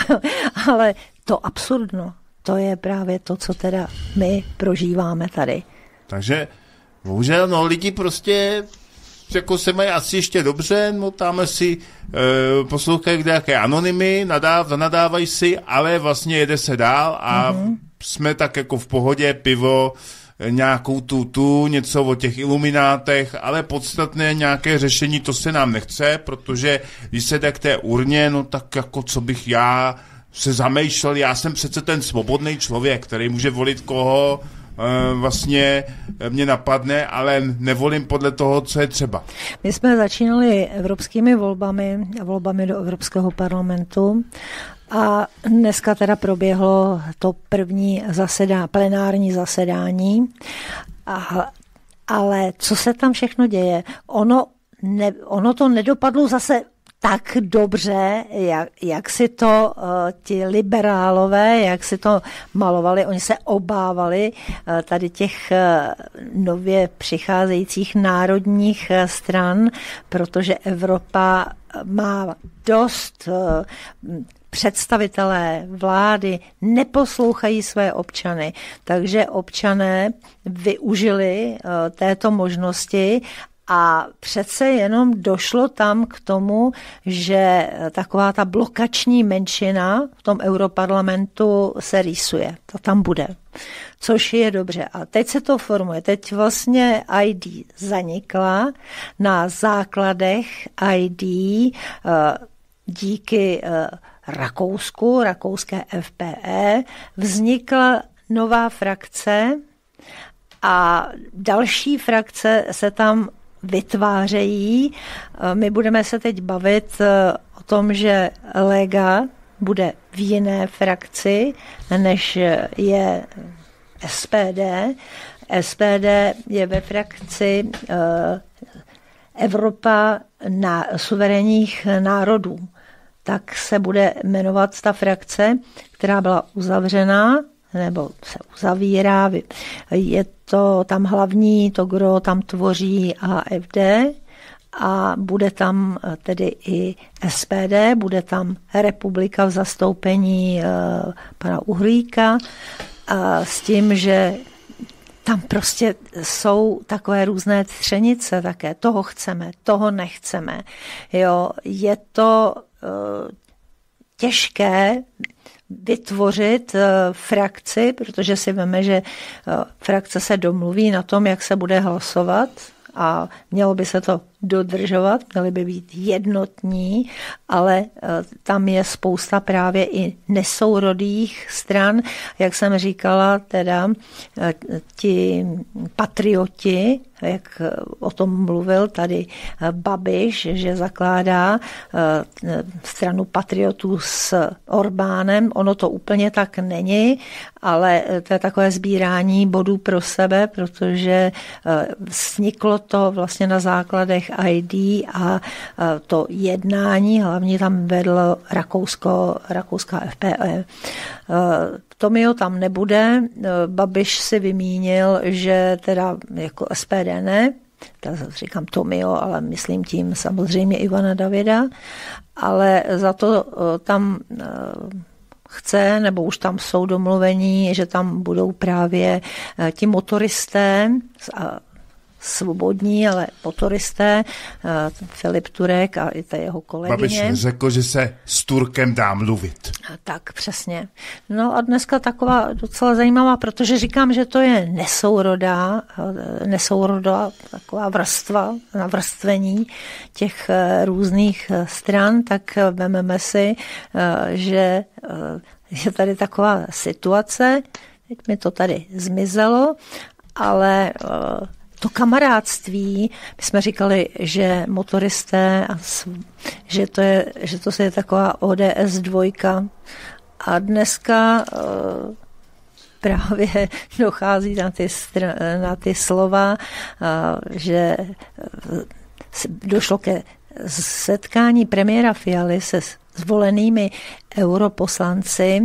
Ale to absurdno, to je právě to, co teda my prožíváme tady. Takže bohužel, no lidi prostě jako se mají asi ještě dobře, no tam si e, poslouchají nějaké anonymy, nadáv, nadávají si, ale vlastně jede se dál a mm-hmm. jsme tak jako v pohodě, pivo, nějakou tu, tu, něco o těch iluminátech, ale podstatné nějaké řešení, to se nám nechce, protože když se jde k té urně, no tak jako co bych já se zamýšlel, já jsem přece ten svobodný člověk, který může volit koho e, vlastně mě napadne, ale nevolím podle toho, co je třeba. My jsme začínali evropskými volbami a volbami do Evropského parlamentu a dneska teda proběhlo to první zasedá, plenární zasedání, a, ale co se tam všechno děje? Ono, ne, ono to nedopadlo zase tak dobře, jak, jak si to uh, ti liberálové, jak si to malovali, oni se obávali uh, tady těch uh, nově přicházejících národních uh, stran, protože Evropa má dost uh, představitelé vlády neposlouchají své občany, takže občané využili uh, této možnosti a přece jenom došlo tam k tomu, že taková ta blokační menšina v tom europarlamentu se rýsuje. To tam bude. Což je dobře. A teď se to formuje. Teď vlastně I D zanikla na základech I D díky Rakousku, rakouské F P E, vznikla nová frakce a další frakce se tam vytvářejí. My budeme se teď bavit o tom, že Lega bude v jiné frakci, než je S P D. S P D je ve frakci Evropa na suverénních národů. Tak se bude jmenovat ta frakce, která byla uzavřená, nebo se uzavírá. Je to tam hlavní, to gro tam tvoří A F D a bude tam tedy i S P D, bude tam Republika v zastoupení pana Uhlíka a s tím, že tam prostě jsou takové různé třenice také. Toho chceme, toho nechceme. Jo, je to uh, těžké vytvořit uh, frakci, protože si víme, že uh, frakce se domluví na tom, jak se bude hlasovat a mělo by se to dodržovat, měly by být jednotní, ale tam je spousta právě i nesourodých stran. Jak jsem říkala, teda ti patrioti, jak o tom mluvil tady Babiš, že zakládá stranu patriotů s Orbánem. Ono to úplně tak není, ale to je takové sbírání bodů pro sebe, protože vzniklo to vlastně na základech I D a to jednání, hlavně tam vedlo Rakousko, rakouská F P E. Tomio tam nebude, Babiš si vymínil, že teda jako S P D ne, tak říkám Tomio, ale myslím tím samozřejmě Ivana Davida, ale za to tam chce, nebo už tam jsou domluvení, že tam budou právě ti motoristé a svobodní, ale motoristé, Filip Turek a i ta jeho kolegyně. Babiš řekl, že se s Turkem dá mluvit. Tak, přesně. No a dneska taková docela zajímavá, protože říkám, že to je nesourodá, nesourodá taková vrstva, navrstvení těch různých stran, tak vememe si, že je tady taková situace, teď mi to tady zmizelo, ale to kamarádství, my jsme říkali, že motoristé, a že to je, že to je taková O D S dvojka a dneska uh, právě dochází na ty, str- na ty slova, uh, že uh, došlo ke setkání premiéra Fialy se zvolenými europoslanci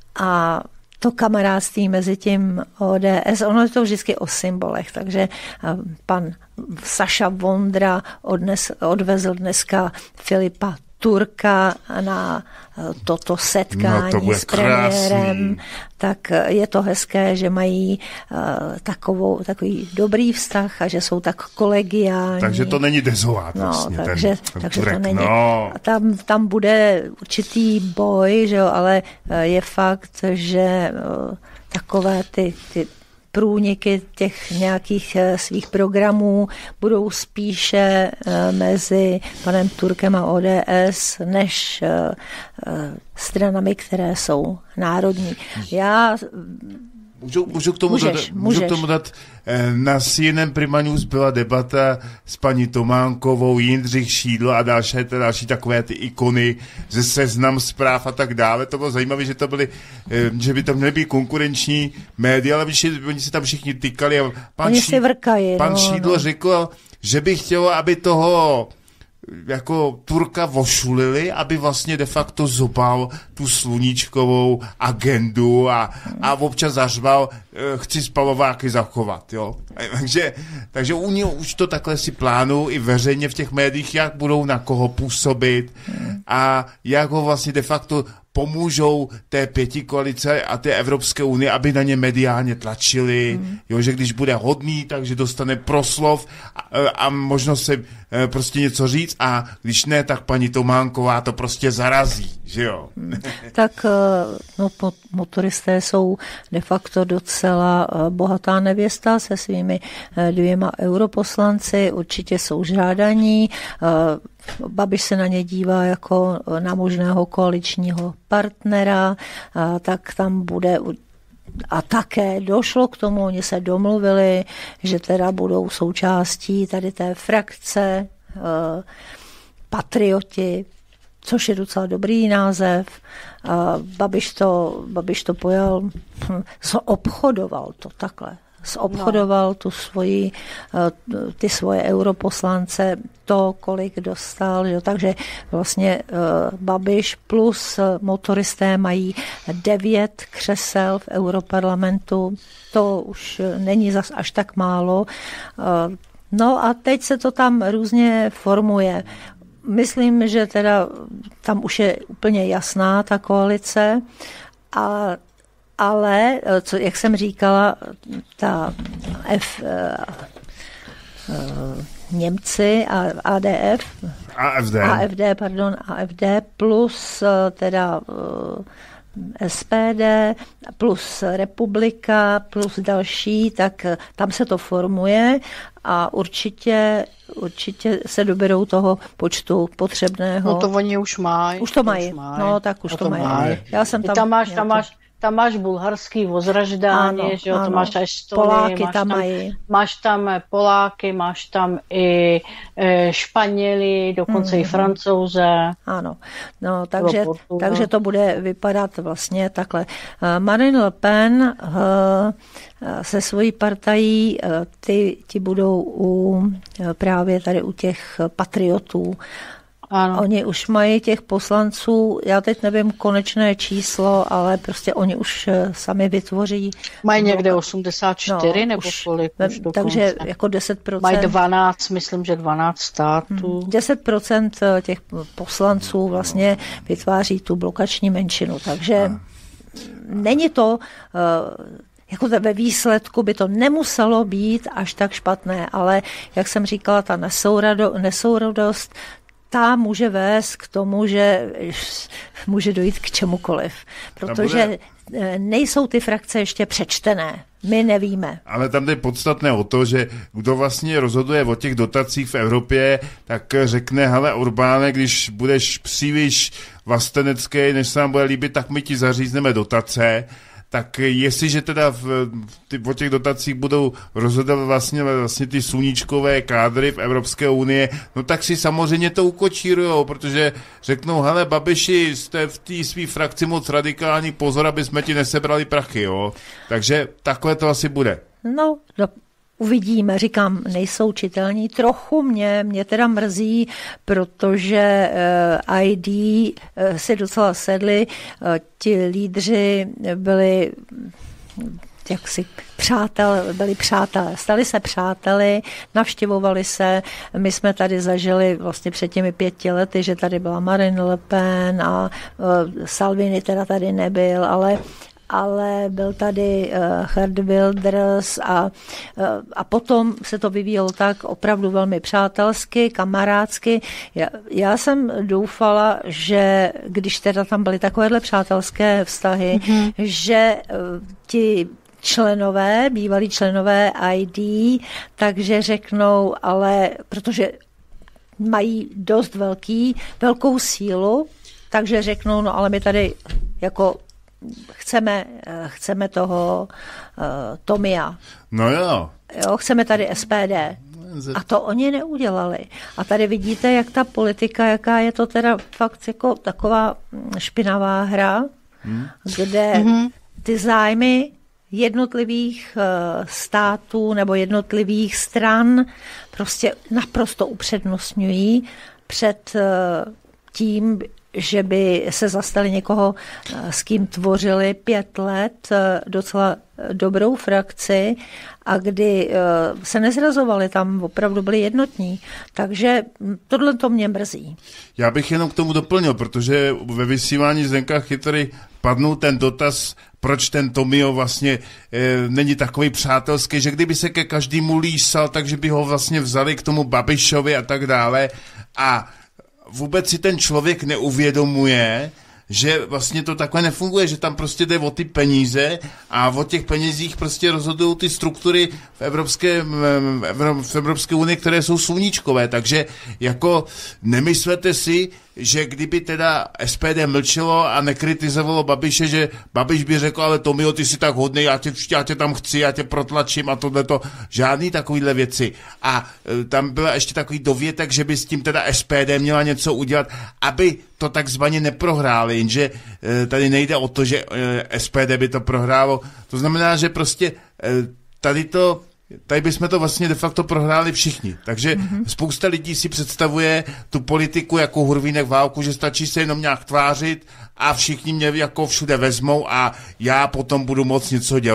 a to kamarádství mezi tím O D S, ono je to vždycky o symbolech, takže pan Saša Vondra odnes, odvezl dneska Filipa Turka na toto setkání no, to s premiérem, krásný. Tak je to hezké, že mají uh, takovou, takový dobrý vztah a že jsou tak kolegiální. Takže to není dezolát no, vlastně. Takže, ten, ten takže Turek, to není. No. Tam, tam bude určitý boj, že jo, ale je fakt, že uh, takové ty, ty průniky těch nějakých svých programů budou spíše mezi panem Turkem a O D S než stranami, které jsou národní. Já Můžu, můžu, k tomu můžeš, dát, můžu k tomu dát, na C N N Prima News byla debata s paní Tománkovou, Jindřich Šídl a další, další takové ty ikony ze Seznam Zpráv a tak dále. To bylo zajímavé, že to byly, že by to měly být konkurenční média, ale víš, oni se tam všichni tykali a pan, oni Šídl, si vrkají, pan no, Šídl no. řekl, že by chtělo, aby toho jako Turka vošulili, aby vlastně de facto zobal tu sluníčkovou agendu a, a občas zařval, chci spalováky zachovat, jo. Takže, takže u něj už to takhle si plánují i veřejně v těch médiích, jak budou na koho působit a jak ho vlastně de facto pomůžou té pětikoalice a té Evropské unie, aby na ně mediálně tlačili, mm. jo, že když bude hodný, takže dostane proslov a, a možnost se e, prostě něco říct a když ne, tak paní Tománková to prostě zarazí, že jo. Mm. Tak no, motoristé jsou de facto docela bohatá nevěsta se svými dvěma europoslanci, určitě jsou žádaní, Babiš se na ně dívá jako na možného koaličního partnera, tak tam bude a také došlo k tomu, oni se domluvili, že teda budou součástí tady té frakce patrioti, což je docela dobrý název. Babiš to, Babiš to pojal, obchodoval to takhle. Zobchodoval no. tu svoji, ty svoje europoslance, to, kolik dostal, jo. Takže vlastně uh, Babiš plus motoristé mají devět křesel v europarlamentu, to už není zas až tak málo. Uh, No a teď se to tam různě formuje. Myslím, že teda tam už je úplně jasná ta koalice, a, ale, co, jak jsem říkala, ta F, uh, Němci a A D F, AfD. AfD, pardon, AfD plus teda uh, S P D plus Republika plus další, tak tam se to formuje a určitě, určitě se doberou toho počtu potřebného. No to oni už mají. Už to mají, maj. No tak už no to, to mají. Maj. Já jsem tam... Tam máš, tam máš, tam máš bulharský Vozraždáně, že jo, to máš Estonii, Poláky máš tam tam, mají. Máš tam Poláky, máš tam i e, Španěli, dokonce mm. i Francouze. Ano, no takže, takže to bude vypadat vlastně takhle. Marine Le Pen se svojí partají, ty, ty budou u, právě tady u těch patriotů. Ano. Oni už mají těch poslanců, já teď nevím konečné číslo, ale prostě oni už sami vytvoří. Mají někde osmdesát čtyři no, nebo už, kolik už takže jako deset procent. Mají dvanáct, myslím, že dvanáct států. deset procent těch poslanců vlastně vytváří tu blokační menšinu, takže není to... Jako ve výsledku by to nemuselo být až tak špatné, ale jak jsem říkala, ta nesourodost, ta může vést k tomu, že může dojít k čemukoliv. Protože nejsou ty frakce ještě přečtené. My nevíme. Ale tam jde podstatné o to, že kdo vlastně rozhoduje o těch dotacích v Evropě, tak řekne, hele Orbáne, když budeš příliš vlastenecký, než se nám bude líbit, tak my ti zařízneme dotace. Tak jestliže teda v, ty, o těch dotacích budou rozhodovat vlastně, vlastně ty sluníčkové kádry v Evropské unii, no tak si samozřejmě to ukočírujou, protože řeknou, hele Babiši, jste v té svý frakci moc radikální, pozor, aby jsme ti nesebrali prachy, jo. Takže takhle to asi bude. No, no. Uvidíme, říkám, nejsou čitelní. Trochu mě, mě teda mrzí, protože uh, I D uh, si docela sedli, uh, ti lídři byli jaksi přátel, byli přátelé, stali se přáteli, navštěvovali se. My jsme tady zažili vlastně před těmi pěti lety, že tady byla Marine Le Pen a uh, Salvini teda tady nebyl, ale ale byl tady uh, Geert Wilders a, uh, a potom se to vyvíjelo tak opravdu velmi přátelsky, kamarádsky. Já, já jsem doufala, že když teda tam byly takovéhle přátelské vztahy, mm-hmm. že uh, ti členové, bývalí členové I D, takže řeknou, ale protože mají dost velký, velkou sílu, takže řeknou, no ale my tady jako Chceme, chceme toho uh, Tomia. No jo. jo. Chceme tady S P D. A to oni neudělali. A tady vidíte, jak ta politika, jaká je to teda fakt jako taková špinavá hra, hmm. kde hmm. ty zájmy jednotlivých uh, států nebo jednotlivých stran prostě naprosto upřednostňují před uh, tím, že by se zastali někoho, s kým tvořili pět let docela dobrou frakci a kdy se nezrazovali, tam opravdu byli jednotní. Takže tohle to mě mrzí. Já bych jenom k tomu doplnil, protože ve vysílání Zdenka Chytry padnul ten dotaz, proč ten Tomio vlastně e, není takový přátelský, že kdyby se ke každému lísal, takže by ho vlastně vzali k tomu Babišovi a tak dále. A vůbec si ten člověk neuvědomuje, že vlastně to takhle nefunguje, že tam prostě jde o ty peníze a o těch penězích prostě rozhodují ty struktury v Evropské, v Evropské unii, které jsou sluníčkové, takže jako nemyslete si, že kdyby teda S P D mlčelo a nekritizovalo Babiše, že Babiš by řekl, ale Tomio, ty jsi tak hodnej, já tě, já tě tam chci, já tě protlačím a tohleto, žádný takovýhle věci. A e, tam byla ještě takový dovětek, že by s tím teda S P D měla něco udělat, aby to takzvaně neprohráli, jenže e, tady nejde o to, že e, S P D by to prohrálo. To znamená, že prostě e, tady to Tady bychom to vlastně de facto prohráli všichni. Takže mm-hmm. spousta lidí si představuje tu politiku jako hurvínek válku, že stačí se jenom nějak tvářit a všichni mě jako všude vezmou a já potom budu moct něco dělat.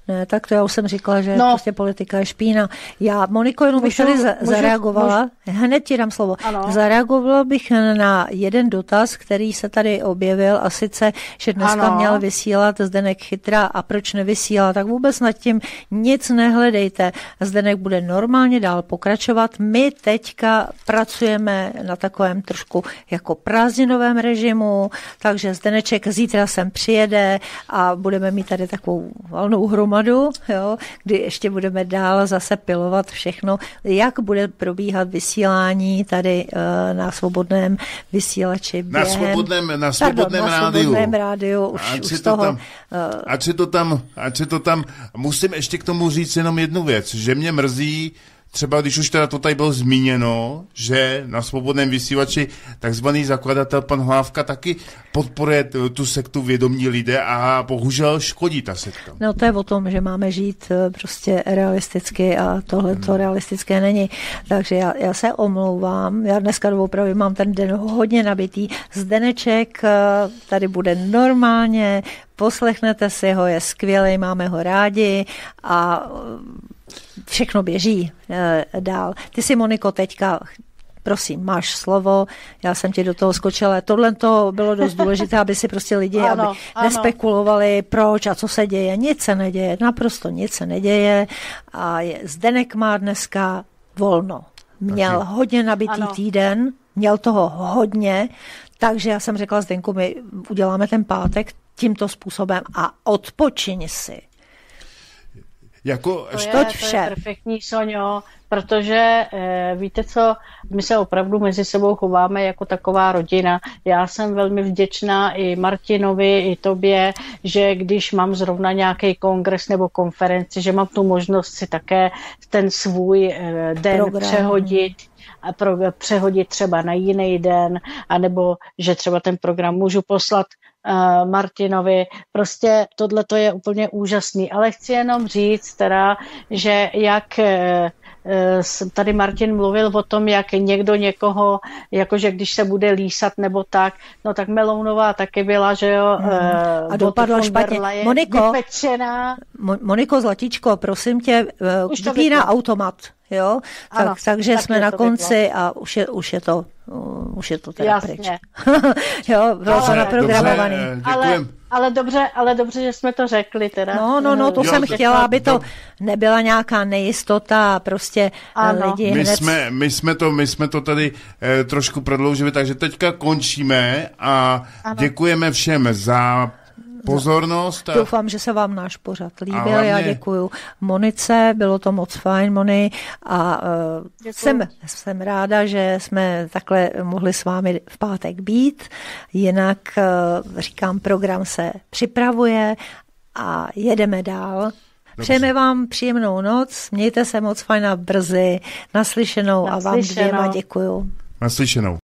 Ne, tak to já už jsem říkala, že No. prostě politika je špína. Já, Moniko, jenom bych Můžu- tady za- můžu- zareagovala. Hned ti dám slovo. Ano. Zareagovala bych na jeden dotaz, který se tady objevil, a sice, že dneska Ano. měl vysílat Zdeněk Chytra a proč nevysílá, tak vůbec nad tím nic nehledejte. Zdeněk bude normálně dál pokračovat. My teďka pracujeme na takovém trošku jako prázdninovém režimu, takže Zdeneček zítra sem přijede a budeme mít tady takovou valnou hromadu, jo, kdy ještě budeme dál zase pilovat všechno, jak bude probíhat vysílání tady uh, na svobodném vysílači. Na během, svobodném, na svobodném pardon, rádiu. Na svobodném rádiu, už, Ať už si z to toho... tam, uh, ať si to tam, ať si to tam, musím ještě k tomu říct jenom jednu věc, že mě mrzí, třeba když už teda to tady bylo zmíněno, že na svobodném vysílači takzvaný zakladatel pan Hlávka taky podporuje tu, tu sektu Vědomí lidé a bohužel škodí ta sekta. No to je o tom, že máme žít eh, prostě realisticky a tohle to Hmm. realistické není. Takže já, já se omlouvám, já dneska opravdu mám ten den hodně nabitý. Zdeneček eh, tady bude normálně, poslechnete si ho, je skvělý, máme ho rádi a eh, všechno běží eh, dál. Ty si, Moniko, teďka, prosím, máš slovo, já jsem ti do toho skočila. Tohle to bylo dost důležité, aby si prostě lidi Ano, aby ano. nespekulovali, proč a co se děje. Nic se neděje, naprosto nic se neděje. A je, Zdeněk má dneska volno. Měl Taky. hodně nabitý Ano. týden, měl toho hodně, takže já jsem řekla Zdenku, my uděláme ten pátek tímto způsobem a odpočiň si. Jako, To ještě, je, Toť to vše. je perfektní, Soňo, protože e, víte co, my se opravdu mezi sebou chováme jako taková rodina. Já jsem velmi vděčná i Martinovi, i tobě, že když mám zrovna nějaký kongres nebo konferenci, že mám tu možnost si také ten svůj e, den Program. přehodit a pro, přehodit třeba na jiný den, anebo že třeba ten program můžu poslat uh, Martinovi. Prostě tohle to je úplně úžasný. Ale chci jenom říct teda, že jak uh, tady Martin mluvil o tom, jak někdo někoho, jakože když se bude lísat nebo tak, no tak Melounová taky byla, že jo. Hmm. Uh, A dopadla špatně. Moniko, vypečená. Moniko Zlatičko, prosím tě, Už to vypíná vyplo. automat, jo? Ano, tak, takže tak jsme je na to konci a už je, už je to uh, už je to teda Jasně. pryč. Jo, bylo to Ale- naprogramovaný. Dobře, Ale, děkujem. ale, dobře, ale dobře, že jsme to řekli teda. No, no, no, to Jo, jsem tak- chtěla, aby to dob- nebyla nějaká nejistota a prostě Ano. lidi My hned... jsme, my, jsme to, my jsme to tady eh, trošku prodloužili, takže teďka končíme a Ano. děkujeme všem za pozornost. A Doufám, že se vám náš pořad líbil. hlavně- Já děkuju Monice, bylo to moc fajn, Moni, a uh, Děkuju. jsem, jsem ráda, že jsme takhle mohli s vámi v pátek být. Jinak uh, říkám, program se připravuje a jedeme dál. Přejeme vám příjemnou noc, mějte se moc fajn a brzy, naslyšenou, a vám Naslyšenou. dvěma děkuju. naslyšenou.